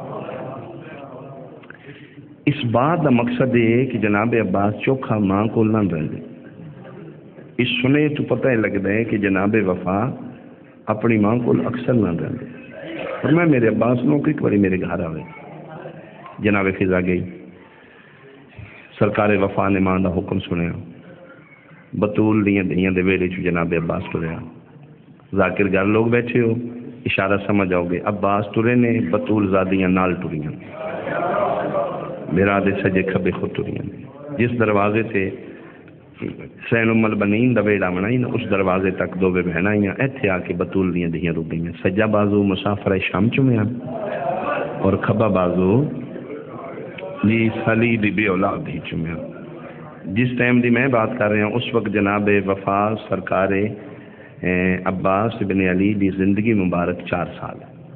اس بات دا مقصد ہے کہ جناب عباس چوکھا ماں کو نہ رہے، اس سنے تو پتہ ہی لگتا ہے کہ جناب وفا اپنی ماں کو اکثر نہ رہے۔ فرمایا میرے عباس نو ایک باری میرے گھر آوے، جناب فضا گئی، سرکار وفا نے ماں دا حکم سنیا، بطول دیاں دہیاں دے ویڑے چ جناب عباس ٹریا، ذاکر گھر لوگ بیٹھے ہو اشارہ سمجھ آؤ گے، عباس ٹرے نے بطول زادیاں نال ٹریاں، میرا دے سجے کھبے خود ٹریاں، جس دروازے تے سین ام البنین دا ویڑا بنائی نا اس دروازے تک دو بے بہنائیاں ایتھے آ کے بطول دیاں دہیاں رک گئیاں، سجا بازو مسافر شام چمیا اور کھبا بازو جی سلی دی بے اولاد ہی چمیا۔ جس ٹائم دی میں بات کر رہا ہوں اس وقت جناب وفا سرکار عباس بن علی دی زندگی مبارک چار سال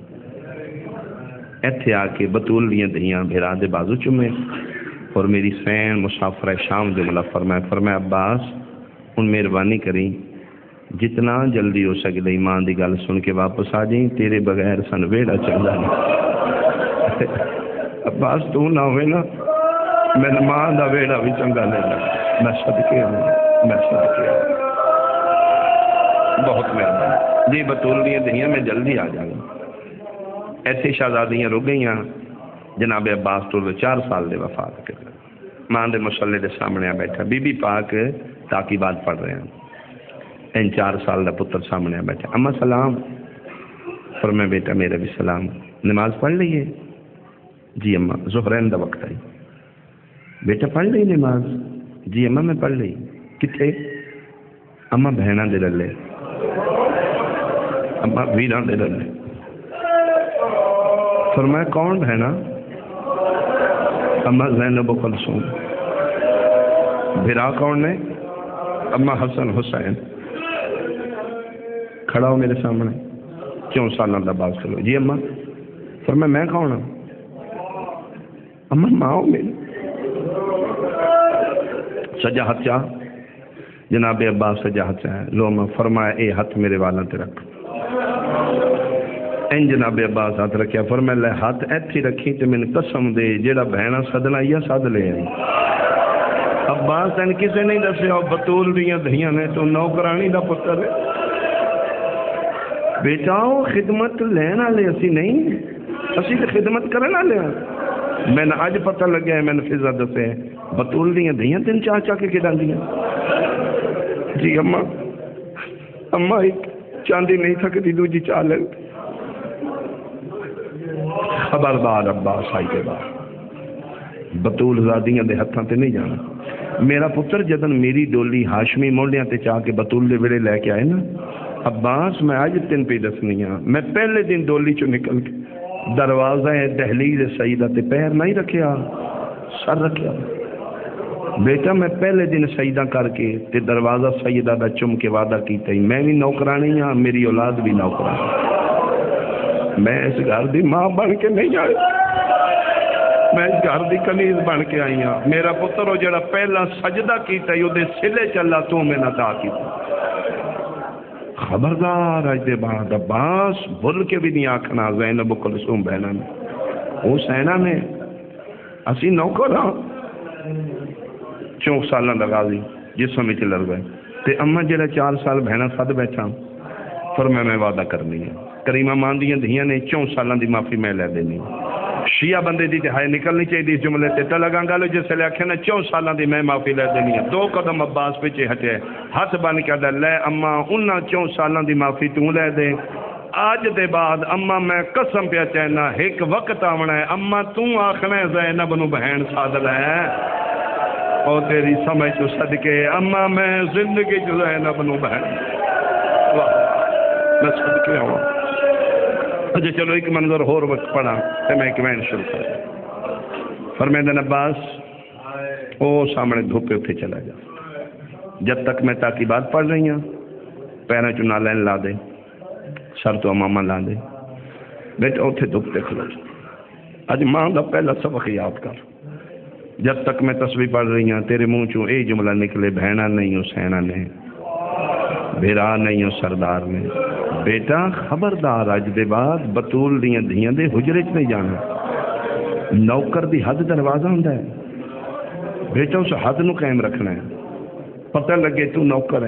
ایتھے آ کے بطول دیاں دہیاں بھیرا دے بازو چمے اور میری سین مسافر شام دے ملا فرمایا، فرمایا عباس ان مہربانی کری جتنا جلدی ہو سکے ایمان دی گل سن کے واپس آ جائیں، تیرے بغیر سن ویڑا چلدا نہیں۔ عباس تو نہ ہوئے نا میرے ماں دا ویڑا بھی چنگا نہیں، میں صدقے ہوں میں صدقے ہوں، بہت مہربانی جی۔ بطول دیاں دہیاں میں جلدی آ جاؤں، ایسے شہزادیاں رک گئیاں، جناب عباس تو چار سال دے وفات کر ماں دے مسلے دے سامنے بیٹھا، بی بی پاک تاکیبات پڑھ رہے ہیں، ان چار سال دا پتر سامنے بیٹھا، اما سلام، فرمایا بیٹا میرا بھی سلام، نماز پڑھ لیے؟ جی اماں ظہرین دا وقت آئی۔ بیٹا پڑھ لی نماز؟ جی اماں میں پڑھ لی۔ کتنے؟ اماں بہناں دے للے، اماں ویراں دے للے۔ فرمایا کون بہنا؟ اماں زینب و کلثوم۔ بھرا کون نے؟ اماں حسن حسین۔ کھڑا ہو میرے سامنے، کیوں سالوں کا باز کرو؟ جی اماں۔ فرمایا میں کون ہوں؟ اماں ماں ہو میری۔ سجا ہاتھ چاہ جناب عباس سجا ہاتھ چاہ لو اماں۔ فرمایا اے ہاتھ میرے والاں تے رکھ۔ این جناب عباس ہاتھ رکھیا۔ فرمایا لے ہاتھ ایتھی رکھی تے مینوں قسم دے جیڑا بہنا سدنا یا سد لے آئی۔ عباس تین کسے نہیں دسیا بطول دیاں دھیاں نے، تو نوکرانی دا پتر ہے۔ بیٹا وہ خدمت لین والے اسی نہیں، اسی تو خدمت کرن والے ہاں۔ میں نے اج پتہ لگیا ہے، میں نے فضا دسے بطول دیاں دھیاں تین چاہ چاہ کے کھڑا دیاں۔ جی اماں، اماں ایک چاندی نہیں تھکتی دوجی چاہ لے۔ خبردار عباس آئی کے بعد بطول زادیاں دے ہتھاں تے نہیں جانا۔ میرا پتر جدن میری ڈولی ہاشمی مونڈیاں تے چاہ کے بطول دے ویڑے لے کے آئے نا، عباس میں آج تین پہ دسنی ہاں، میں پہلے دن ڈولی چو نکل کے دروازہ دہلیز سیدہ تے پیر نہیں رکھیا، سر رکھیا۔ بیٹا میں پہلے دن سیدہ کر کے تے دروازہ سیدہ دا چم کے وعدہ کیتا ہی میں بھی نوکرانی ہاں، میری اولاد بھی نوکرانی۔ میں اس گھر دی ماں بن کے نہیں آئی، میں اس گھر دی کنیز بن کے آئی ہاں۔ میرا پتر ہو جڑا پہلا سجدہ کیتا ہی دے سلے چلا تو میں نہ تا کیتا۔ خبردار اج دے بعد عباس بھول کے بھی نہیں آکھنا زینب و کلثوم بہنا نے وہ سینا نے اسی نوکر ہاں۔ چونک سالاں دا غازی جسم وچ لڑ گئے تے اما جڑا چار سال بہنا سد بیٹھا، فرمایا میں وعدہ کرنی ہے کریمہ ماں دیاں دھیاں نے چون سالاں دی معافی میں لے دینی۔ شیعہ بندے دی تہائی نکلنی چاہیے اس جملے تے تے لگاں گل جس لے آکھے نا چون سالاں دی میں معافی لے دینی ہے۔ دو قدم عباس پیچھے ہٹے، ہاتھ بن کے دے لے اما انہاں چون سالاں دی معافی تو لے دے۔ آج دے بعد اما میں قسم پہ چہنا ایک وقت آونا ہے اما تو آخنا ہے زینب نو بہن ساد لے اور تیری سمجھ تو صدقے اما میں زندگی جو زینب نو بہن میں صدقے ہوں۔ اچھا چلو ایک منظر اور وقت پڑھا تو میں ایک وین شروع کر فرمیدن عباس او سامنے دھوپے اتھے چلا جا جب تک میں تاکیبات پڑھ رہی ہوں پیریں چو نالین لا دے سر تو امامہ لا دے بیٹا اتھے دھوپے کھلو جا۔ آج ماں دا پہلا سبق یاد کر جب تک میں تسبیح پڑھ رہی ہوں تیرے منہ چوں اے جملہ نکلے بہنا نہیں ہو سینا نے بھیرا نہیں ہو سردار نے۔ بیٹا خبردار اج دے بعد بطول دیاں دھیاں دے حجرے چ نہیں جانا۔ نوکر دی حد دروازہ ہوندا ہے، بیٹا اس حد نو قائم رکھنا ہے۔ پتہ لگے تو نوکر ہے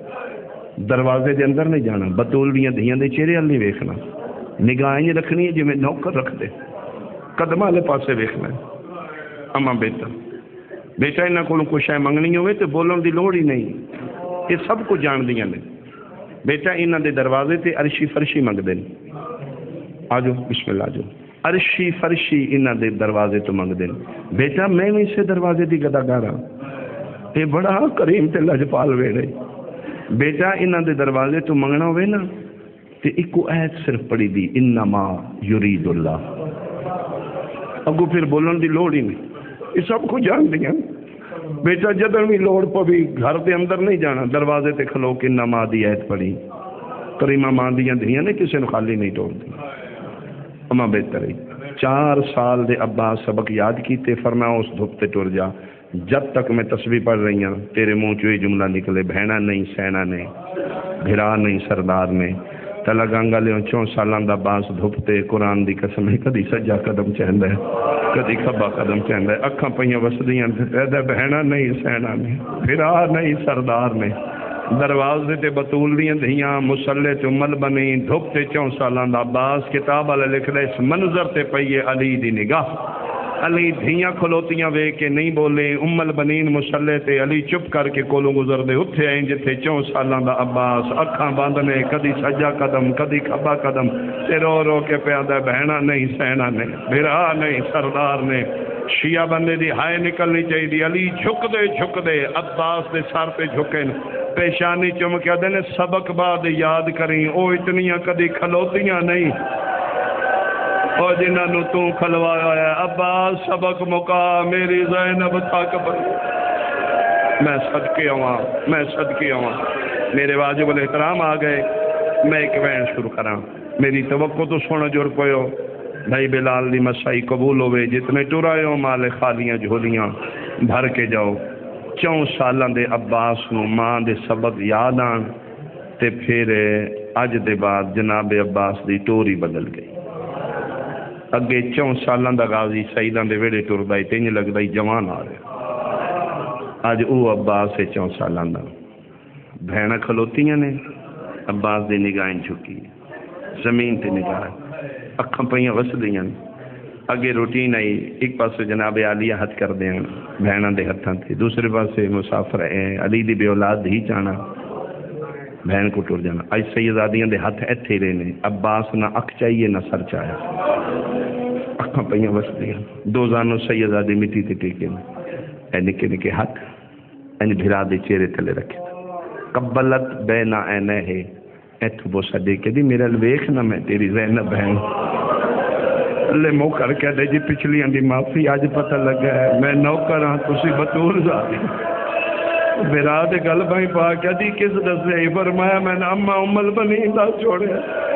دروازے دے اندر نہیں جانا، بطول دیاں دھیاں دے چہرے ال نہیں ویکھنا، نگاہ انج رکھنی ہے جویں نوکر رکھ دے، قدم والے پاسے ویکھنا ہے۔ اما بیٹا بیٹا انہاں کولوں کوئی شے منگنی ہوئے تے بولن دی لوڑ ہی نہیں، یہ سب کچھ جان دیاں نے۔ بیٹا انہاں دے دروازے تے عرشی فرشی منگ دے، آجو بسم اللہ آجو، عرشی فرشی انہاں دے دروازے تو منگ دے۔ بیٹا میں بھی اسے دروازے دی گداگارا، یہ بڑا کریم تے لجپال ویڑے۔ بیٹا انہاں دے دروازے تو منگنا ہوئے نا تے ایکو ایت صرف پڑھی دی انما یرید اللہ، اگو پھر بولن دی لوڑ ہی نہیں، یہ سب کو جان دیا۔ بیٹا جدن بھی لوڑ پوی گھر دے اندر نہیں جانا، دروازے تے کھلو کے انما دی ایت پڑھی، کریمہ ماں دیاں دھیاں نے کسے نو خالی نہیں توڑ دی۔ اما بہتر ہے چار سال دے عباس سبق یاد کیتے، فرمایا اس دھوپ تے ٹر جا جب تک میں تسبیح پڑھ رہی ہوں تیرے منہ چوں یہ جملہ نکلے بہنا نہیں سینا نے بھرا نہیں سردار نے۔ تلا گنگا لیوں چون سالاں دا باس دھوپتے قرآن دی قسم ہے کدی سجا قدم چہندا ہے کدی کھبا قدم چہندا ہے، اکھاں پئیاں وسدیاں تے بہنا نہیں سینا نے بھرا نہیں سردار نے۔ دروازے تے بطول دیاں دھیاں مصلے تے مل بنی دھوپتے چون سالاں دا باس کتاب والے لکھ دے اس منظر تے پئیے علی دی نگاہ علی دھیاں کھلوتیاں وے کے نہیں بولے ام البنین مسلے تے علی چپ کر کے کولوں گزر دے اتھے آئیں جتھے چون سالاں دا عباس اکھاں باندھنے کدی سجا قدم کدی کھبا قدم تے رو رو کے پیادہ بہنا نہیں سہنا نہیں بھرا نہیں سردار نے شیعہ بندے دی ہائے نکلنی چاہیے دی علی جھک دے جھک دے عباس دے سار پہ جھکیں پیشانی چم کے دینے سبق بعد یاد کریں او اتنیاں کدی کھلوتیاں نہیں اور جنہاں نو تو کھلوایا ہے عباس سبق مکا میری زینب تھاک پر میں صدقے ہوا میں صدقے ہوا میرے واجب الاحترام آ گئے میں ایک وین شروع کراں میری توقع تو سونا جڑ پوئو بھائی بلال دی مسائی قبول ہوئے جتنے ٹرائے ہو مال خالیاں جھولیاں بھر کے جاؤ چون سالاں دے عباس نو ماں دے سبق یاد آن تے پھر اج دے بعد جناب عباس دی ٹوری بدل گئی اگے چون سالاں دا غازی سیداں دے ویڑے ٹردا ہی تینج لگدا ہی جوان آ رہے اج او عباس ہے چون سالاں دا بہناں کھلوتیاں نے عباس دی نگاہیں جھکی زمین تے نگاہ اکھاں پئیاں وسدیاں اگے روٹین آئی ایک پاسے جناب عالیہ ہتھ کر دیں بہناں دے ہتھاں تے دوسرے پاسے مسافر ہے علی دی بے اولاد ہی چانا بہن کو ٹر جانا اج سیدادیاں دے ہاتھ ایتھے رہنے عباس نہ اکھ چاہیے نہ سر چاہیے اکھاں پئیاں وسدیاں دو زانو سیدادی مٹی تے ٹیکے اے نکے نکے ہاتھ ان بھرا دے چہرے تلے رکھے قبلت بینا اینے ہے ایتھو بوسا دے کے دی میرا لویخ نہ میں تیری زینب بہن لے مو کر کے دے جی پچھلی اندی معافی آج پتہ لگا ہے میں نوکر ہاں تسی بطور زادی میرا دے گل بھائی پا کیا دی کس دسے ہی فرمایا میں نے اما ام البنین دا چھوڑے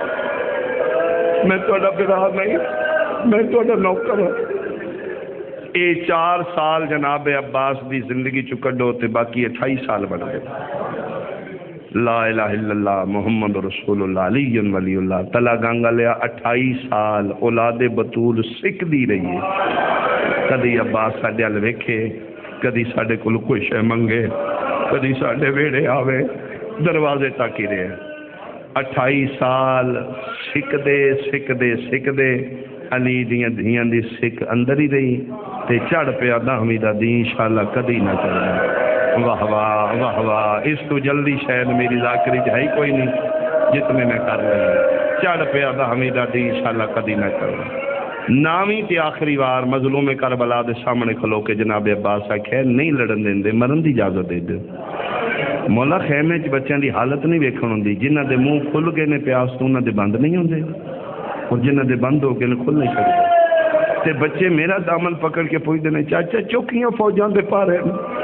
میں توڑا برا نہیں میں توڑا نوکر ہوں اے چار سال جناب عباس دی زندگی چکڑو تے باقی اٹھائی سال بڑھ گئے لا الہ الا اللہ محمد رسول اللہ علی ولی اللہ تلا گانگا لیا اٹھائی سال اولاد بطول سکھ دی رہی ہے کدی عباس ساڑھے الویکھے کدی ساڑھے کل کوئی شے منگے کدی ساڑھے ویڑے آوے دروازے تاکی رہے اٹھائی سال سکھ دے سکھ دے سکھ دے علی دیاں دیاں دی سکھ اندر ہی رہی تے چڑھ پیا دہمیدہ دی انشاءاللہ کدی نہ چڑھ واہ واہ واہ واہ اس تو جلدی شاید میری ذاکری جہائی کوئی نہیں جتنے میں کر رہے ہیں چڑھ پیا دہمیدہ دی انشاءاللہ کدی نہ چڑھ نامی تے آخری وار مظلوم کربلا دے سامنے کھلو کے جناب عباس آکھے نہیں لڑن دیں دے مرن دی اجازت دے دے مولا خیمے چ بچیاں دی حالت نہیں ویکھن ہوندی جنہاں دے منہ کھل گئے نے پیاس تو انہاں دے بند نہیں ہوندے اور جنہاں دے بند ہو گئے نے کھل نہیں سکتے تے بچے میرا دامن پکڑ کے پوچھتے نے چاچا چوکیاں فوجاں دے پارے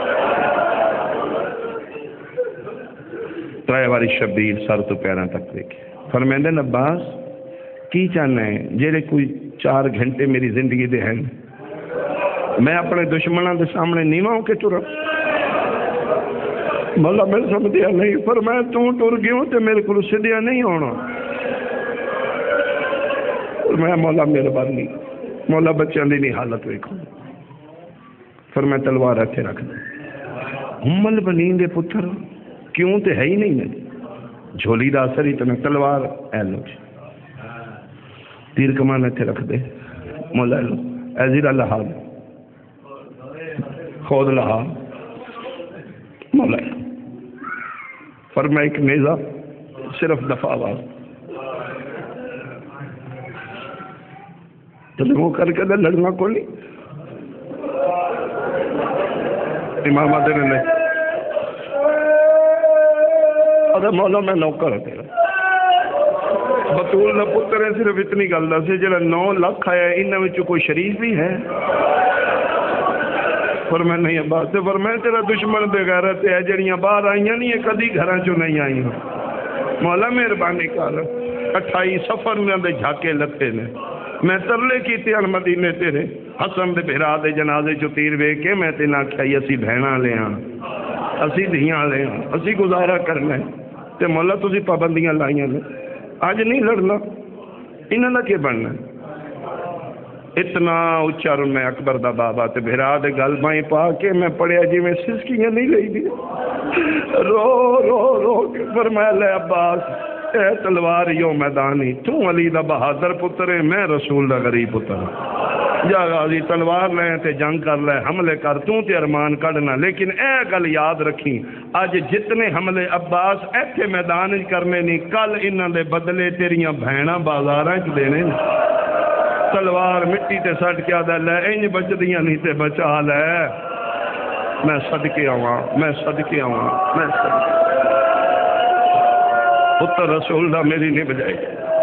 ترائے واری شبیر سر تو پیراں تک دیکھے فرمیندے عباس کی چاہنا ہے جیڑے کوئی چار گھنٹے میری زندگی دے ہیں میں اپنے دشمنوں دے سامنے نیواں کے ٹرا مولا میں سمجھیا نہیں پر میں تو ٹر گیوں تے میرے کو سدھیا نہیں ہونا میں مولا مہربانی مولا بچوں دی نہیں حالت ویکھو پھر میں تلوار ہتھے رکھ دوں ام البنین دے پتر کیوں تے ہے ہی نہیں میں جھولی دا اثر ہی تے تلوار اے لو جی تیر کمان ہتھے رکھ دے مولا لو اے زیرا لہا خود لہا مولا پر میں ایک نیزہ صرف دفاع آواز تو وہ کر کے دے لڑنا کو نہیں امام آدھے نے ادھا مولا میں نوکر تیرا بطول نہ پتر ہے صرف اتنی گل دا سے جڑا نو لاکھ آیا ہے انہاں وچ کوئی شریف بھی ہے پر میں نہیں عباس سے پر میں تیرا دشمن بے غیرت ہے جڑیاں باہر آئیاں نہیں کدی گھراں چوں نہیں آئی مولا مہربانی کر اٹھائی سفر میں دے جھاکے لتے نے میں ترلے کیتے ان مدینے تیرے حسن دے بھرا دے جنازے چو تیر وے کے میں تے نہ کھائی اسی بہنا لے ہاں اسی دھیاں لے ہاں اسی گزارا کرنا ہے تے مولا تسی پابندیاں لائیاں نے آج نہیں لڑنا انہاں دا کی بننا اتنا اچھا میں اکبر دا بابا تے بھرا دے گل بائیں پا کے میں پڑھیا جی میں سسکیاں نہیں لئی دی رو رو رو کے فرمایا لے عباس اے تلوار یو میدانی تو علی دا بہادر پتر ہے میں رسول دا غریب پتر جا غازی تلوار لے تے جنگ کر لے حملے کر تو تے ارمان کھڑنا لیکن اے گل یاد رکھی اج جتنے حملے عباس ایتھے میدان وچ کرنے نہیں کل انہاں دے بدلے تیریاں بہناں بازاراں وچ دینے تلوار مٹی تے سٹ کے آدھا لے انج بچدیاں نہیں تے بچا لے میں صدقے آواں میں صدقے آواں میں صدقے پتر رسول دا میری نہیں بجائے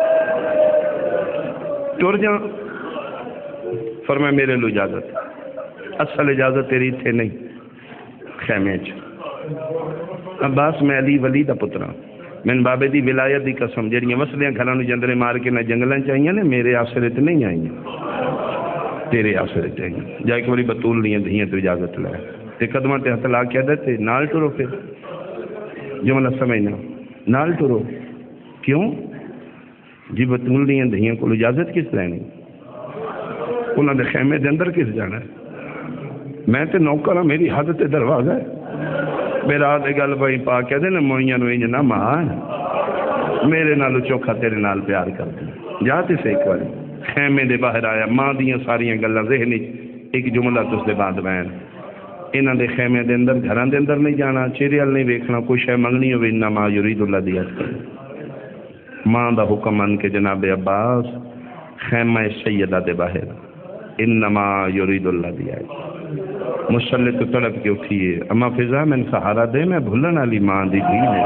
ٹر جا فرمایا میرے لو اجازت اصل اجازت تیری تھے نہیں خیمے چ عباس میں علی ولی دا پترا میں بابے دی ولایت دی قسم جڑیاں وسلیاں گھراں نوں جندرے مار کے نہ جنگلاں چاہیے نے میرے آسرے تے نہیں آئیاں تیرے آسرے تے آئیاں جا ایک باری بطول لیاں دھیاں تو اجازت لے تے قدماں تے ہتھ لا کے آدھے تے نال ٹرو پھر جملہ سمجھنا نال ٹرو کیوں جی بطول لیاں دھیاں کو اجازت کس لینی انہوں نے خیمے دے اندر کس جانا ہے میں تے نوکر ہاں میری حد تے دروازہ ہے میرا آدھے گل بھائی پا کہہ دے نا موئیاں نو انج نہ ماں میرے نالو چوکھا تیرے نال پیار کر دیں جاتے سے ایک بار خیمے دے باہر آیا ماں دیاں ساریاں گلاں ذہنی ایک جملہ تس دے بعد بین انہاں دے خیمے دے اندر گھراں دے اندر نہیں جانا چہرے ال نہیں ویکھنا کوئی شے منگنی ہوے انما یرید اللہ دی عطا ماں دا حکم من کے جناب عباس خیمہ سیدہ دے باہر انما یرید اللہ دی عطا مسلط تو تڑپ کے اٹھیے اما فضا میں سہارا دے میں بھولن والی ماں دی دھی ہے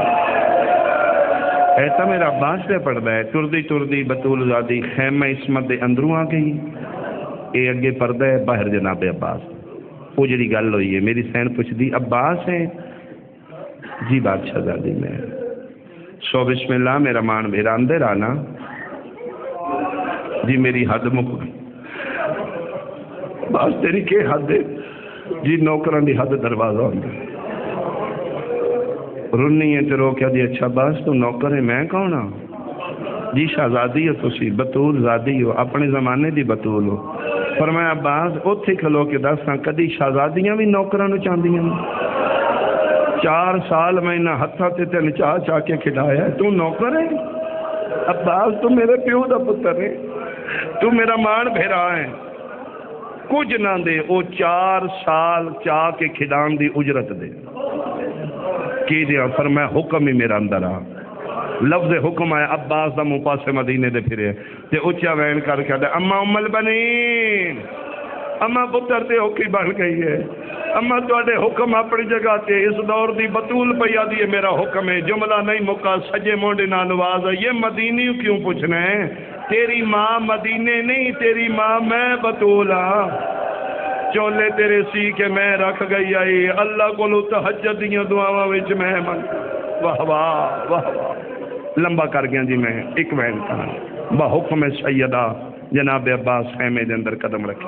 ایسا میرا عباس پہ پڑھ ہے ٹردی ٹردی بطول زادی خیمہ عصمت دے اندروں آ گئی اے اگے پردہ ہے باہر جناب عباس وہ جڑی گل ہوئی ہے میری سین پوچھ دی عباس ہے جی بادشاہ زادی میں سو بسم اللہ میرا مان بھیرا اندر آنا جی میری حد مک باس تیری کے حد ہے جی نوکران دی حد دروازہ ہوندہ رنی ہے تیرو کیا دی اچھا باس تو نوکر ہے میں کون ہاں جی شہزادی ہو تسی بطول زادی ہو اپنے زمانے دی بطول ہو فرمایا عباس اوتھے کھلو کے دساں کدی شہزادیاں بھی نوکراں نو چاندیاں چار سال میں نہ ہتھاں تے تین چاہ چاہ کے کھلایا ہے تو نوکر ہے عباس تو میرے پیو دا پتر ہے تو میرا مان بھیرا ہے کچھ نہ دے او چار سال چاہ کے کھدان دی اجرت دے کی دیا فرمایا حکم ہی میرا اندر آ لفظ حکم آیا عباس دا منہ پاسے مدینے دے پھرے تے اچھا وین کر کے دے اما ام البنین اما پتر تے ہوکی بن گئی ہے اما تواڈے حکم اپنی جگہ تے اس دور دی بطول پیا دی میرا حکم ہے جملہ نہیں مکا سجے مونڈے نال نواز ہے یہ مدینی کیوں پوچھنا ہے تیری ماں مدینے نہیں تیری ماں میں بطول ہاں چولے تیرے سی کے میں رکھ گئی آئی اللہ کو لو تہجد دیاں دعاواں وچ میں من واہ واہ واہ واہ لمبا کر گیا جی میں ایک وین کہاں با حکم سیدہ جناب عباس خیمے دے اندر قدم رکھے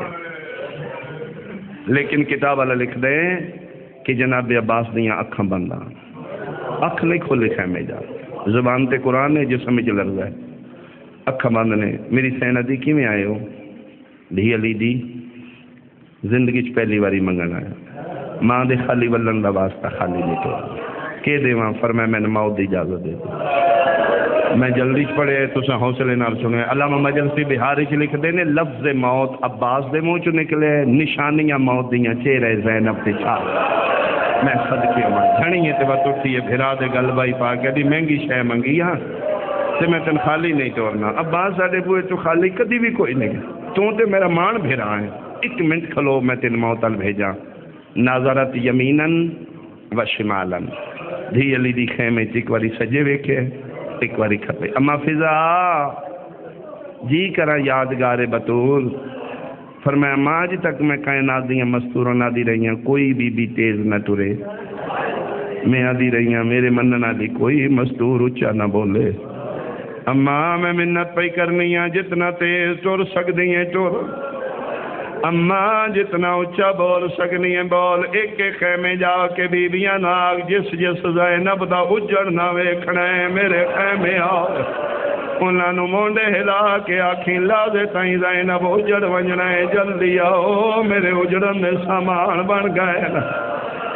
لیکن کتاب والا لکھ دے کہ جناب عباس دیاں اکھاں بنداں اکھ نہیں کھولے خیمے جا زبان تے قرآن نے جسم وچ لرزا ہے اکھاں بند نے میری سینہ دی کیویں آئے ہو دھی علی دی زندگی چ پہلی باری منگن آیا ماں دے خالی ولن دا واسطہ خالی نہیں تو کہ دیواں فرمایا میں موت دی اجازت دے دو میں جلدی چ پڑھے تساں حوصلے نال سنے علامہ مجلسی بہار چ لکھ دے نے لفظ موت عباس دے منہ چ نکلے نشانیاں موت دیاں چہرے زینب تے چھا میں صدقے ماں جھڑی تے وقت اٹھی ہے بھرا دے گل بائی پا کے دی مہنگی شے منگی ہاں تے میں تن خالی نہیں توڑنا عباس ساڈے بوئے تو خالی کدی بھی کوئی نہیں تو تے میرا مان بھیرا ہے ایک منٹ کھلو میں تین موتل بھیجا ناظرت یمینن و شمالن دھی علی دی خیمے ایک واری سجے ویکھے ایک واری کھپے اما فضا جی کرا یادگار بطول فرمایا ماں جی تک میں کائنات دیاں مستوروں نہ دی رہی ہیں کوئی بی بی تیز نہ ٹرے میں آدھی رہی ہیں میرے مننا دی کوئی مستور اچھا نہ بولے اما میں منت پہ کرنی ہیں جتنا تیز ٹر سکتی ہیں ٹر اما جتنا اچھا بول سکنی ہے بول ایک ایک خیمے جا کے بیبیاں ناگ جس جس زینب دا اجڑ نہ ویکھنا ہے میرے خیمے آؤ انہاں نو مونڈے ہلا کے آکھیں لا دے تائیں زینب اجڑ ونجنا ہے جلدی آؤ میرے اجڑن دے سامان بن گئے نا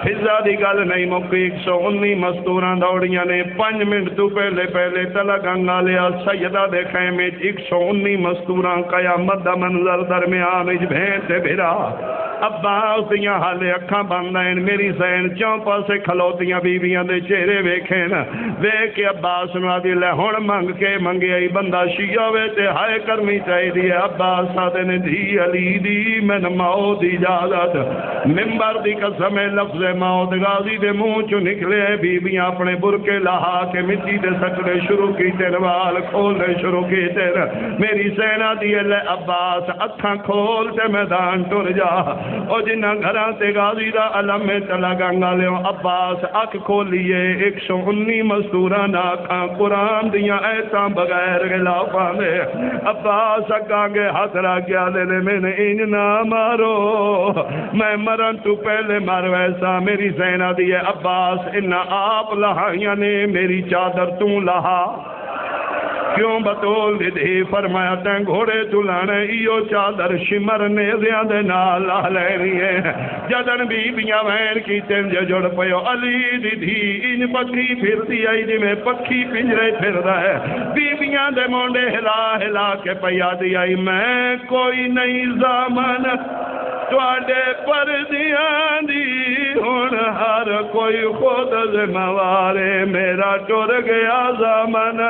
فضا دی گل نہیں مکی ایک سو انی مستوراں دوڑیاں نے پانچ منٹ تو پہلے پہلے تلا گنگا لیا سیدہ دے خیمے ایک سو انی مستوراں قیامت دا منظر درمیان اج بھین تے بھرا عباس دیاں حالے اکھاں بندائیں میری زین چوں پاسے کھلوتیاں بیویاں دے چہرے ویکھیں ویکھ کے عباس نو دی لے ہن منگ کے منگے ای بندہ شیعہ وے تے ہائے کرنی چاہیے عباس آدھے نے دھی علی دی من موت دی اجازت ممبر دی قسم لفظ موت غازی دے منہ چوں نکلے بیویاں اپنے برکے لہا کے مٹی دے سکڑے شروع کیتے روال کھولنے شروع کیتے میری سینا دی لے عباس اکھاں کھول تے میدان ٹر جا او جنہ گھراں تے غازی دا علم میں چلا گنگا لیو عباس اکھ کھولیے ایک سو انی مستوراں ناکھاں قرآن دیاں ایتاں بغیر غلافاں دے عباس اکھاں گے ہاتھ را کیا دے لے میں نے انج نہ مارو میں مرن تو پہلے مر ویسا میری زینہ دی عباس انہا آپ لہائیاں نے میری چادر تو لہا کیوں بطول دی دی فرمایا تین گھوڑے تلانے ایو چادر شمر نیزیاں دے نال لاہ لینی ہے جدن بی بیاں وین کی تین جے جڑ پیو علی دی دی ان پکھی پھر دی آئی دی میں پکھی پنجرے پھر رہے بی بیاں دے مونڈے ہلا ہلا کے پیا دی آئی میں کوئی نہیں زامن توڑے پر دیاں دی ہون ہر کوئی خود ذموارے میرا ٹر گیا زامن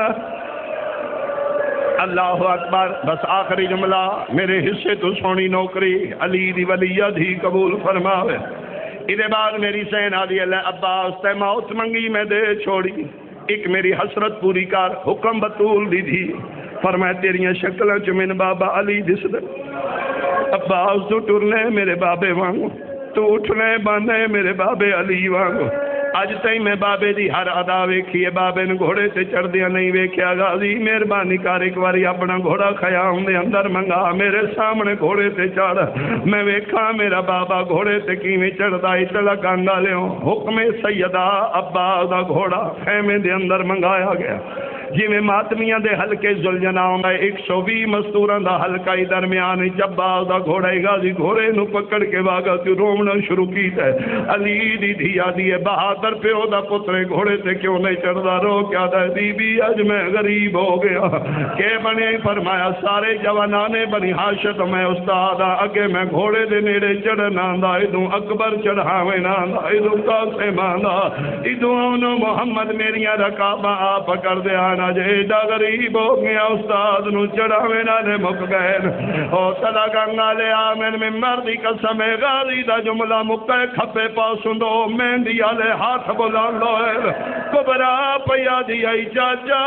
اللہ اکبر بس آخری جملہ میرے حصے تو سونی نوکری علی دی ولیہ دھی قبول فرماوے ادھے بعد میری سینا دی اللہ عباس تے موت منگی میں دے چھوڑی ایک میری حسرت پوری کار حکم بطول دی تھی فرمائے تیریاں شکلیں چمن بابا علی دس دے عباس تو ٹرنے میرے بابے وانگو تو اٹھنے باندھے میرے بابے علی وانگو آج تئی میں بابے دی ہر ادا ویکھیے بابے نے گھوڑے تے چڑھ دیا نہیں ویکھیا غازی مہربانی کر ایک باری اپنا گھوڑا خیام دے اندر منگا میرے سامنے گھوڑے تے چڑھ میں ویکھا میرا بابا گھوڑے تے کیویں چڑھدا اطلاع گنگا لیو حکم سیدہ عباس دا گھوڑا خیمے دے اندر منگایا گیا جی میں ماتمیاں دے حلقے زلجناؤں میں ایک سو بھی مستوران دا حلقہ ہی درمیان عباس دا گھوڑا غازی گھوڑے نو پکڑ کے واگا تو رومنا شروع کیتا ہے علی دی دھیا دیئے بہادر پہ او دا پترے گھوڑے تے کیوں نہیں چڑھدا رو کیا دا بی بی آج میں غریب ہو گیا کہ بنے فرمایا سارے جوانانے بنی حاشت میں استادا اگے میں گھوڑے دے نیڑے چڑھنا دا ادوں اکبر چڑھاوے نا دا ادوں قاسم آندا ادوں انو محمد میریاں رکابہ آپ پکڑ دے آنا جے دا غریب ہو گیا استاد نو چڑھاوے نا نے مک گئے او صدا گنگا لے آمین میں مردی قسم غازی دا جملہ مکے کھپے پاسندو مہندی آلے ہاتھ بلان لوئے کبرا پیا دی آئی چاچا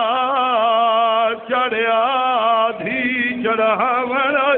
چڑھیا دھی چڑھاوے نا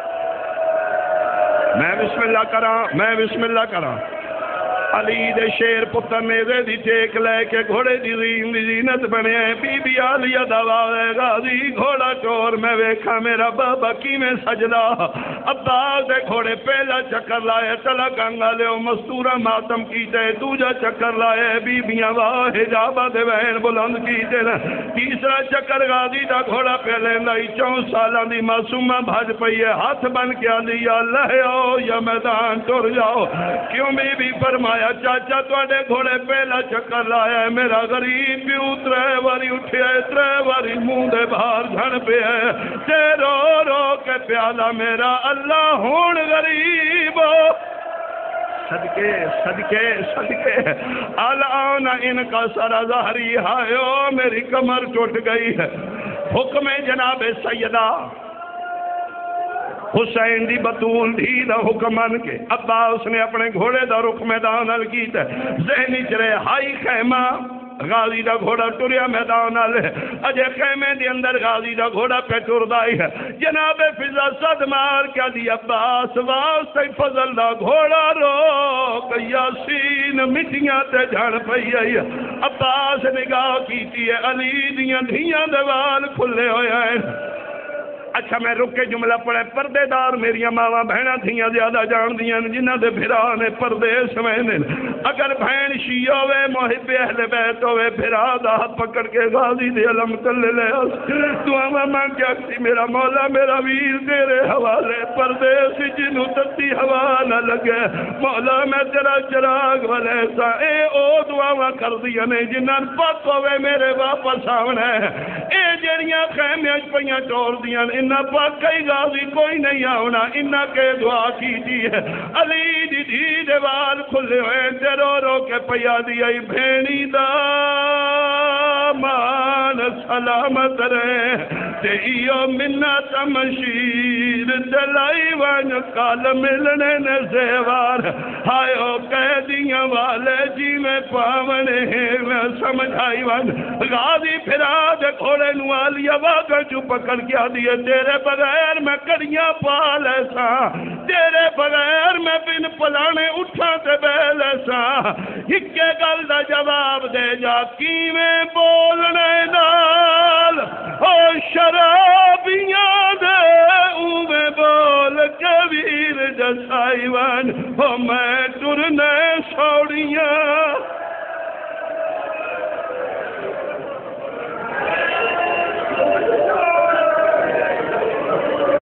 میں بسم اللہ کرا میں بسم اللہ کرا علی دے شیر پتر نیزے دی ٹیک لے کے گھوڑے دی زین دی زینت بنے بی بی آلیہ دواوے غازی گھوڑا چور میں ویکھا میرا بابا کی میں سجدہ عباس دے گھوڑے پہلا چکر لائے چلا گنگا لے مستورہ ماتم کیتے دوجا چکر لائے بی بیاں واہ حجابہ دے وین بلند کیتے تیسرا چکر غازی دا گھوڑا پہلے لائی چون سالان دی معصومہ بھاج پئیے ہاتھ بن کے آلیہ لہے آؤ یا میدان ٹر جاؤ کیوں بی بی فرمایا چاچا توڑے گھوڑے پہلا چکر لایا ہے میرا غریب بھی اترے واری اٹھے اترے واری منہ دے باہر جھن پہ ہے تے رو رو کے پیالہ میرا اللہ ہون غریب صدقے صدقے صدقے الان ان کا سر ظاہری ہائیو میری کمر ٹوٹ گئی ہے حکم جناب سیدہ حسین دی بطول دی دا حکمان کے عباس نے اپنے گھوڑے دا رخ میدان حل کیتا ہے ذہنی چرے ہائی خیمہ غازی دا گھوڑا ٹریا میدان حل اجے خیمے دی اندر غازی دا گھوڑا پہ ٹر دائی ہے جناب فضا صد مار کیا دی عباس واسطے فضل دا گھوڑا روک یاسین مٹیاں تے جھڑ پئی ہے عباس نگاہ کیتی ہے علی دیاں دھیاں دوال کھلے ہوئے ہیں اچھا میں رک کے جملہ پڑھے پردے دار میری ماواں بہناں تھیاں زیادہ جان دیاں جنہاں دے بھرا نے پردے سوینے اگر بہن شیعہ ہوئے محب اہل بیت ہوئے بھرا دا پکڑ کے غازی دے علم تلے لے دعا ماں کیا سی میرا مولا میرا ویر تیرے حوالے پردے سی جنوں تتی ہوا نہ لگے مولا میں تیرا چراغ والے سا اے او دعا کر دیا نے جنہاں پاک ہوئے میرے واپس آونا ہے اے جڑیاں خیمیاں پہیاں ٹور دیاں انہاں پاک کئی غازی کوئی نہیں آونا انہاں کے دعا کی دی ہے علی دی دی دیوال کھلے ہوئے تے رو رو کے پیا دی آئی بھینی دا مان سلامت رہے تے ایو منت مشیر دلائی وان کال ملنے نے زیوار ہائے او قیدیاں والے جی میں پاونے ہیں میں سمجھائی وان غازی پھرا دے کھوڑے نوالی آواز جو پکڑ کیا دیئے تیرے بغیر میں کڑیاں پال ایسا تیرے بغیر میں بن پلانے اٹھا تے بیل ایسا ہکے گل دا جواب دے جا کی میں بولنے نال او شرابیاں دے او میں بول کبیر جسائی وان او میں ٹرنے سوڑیاں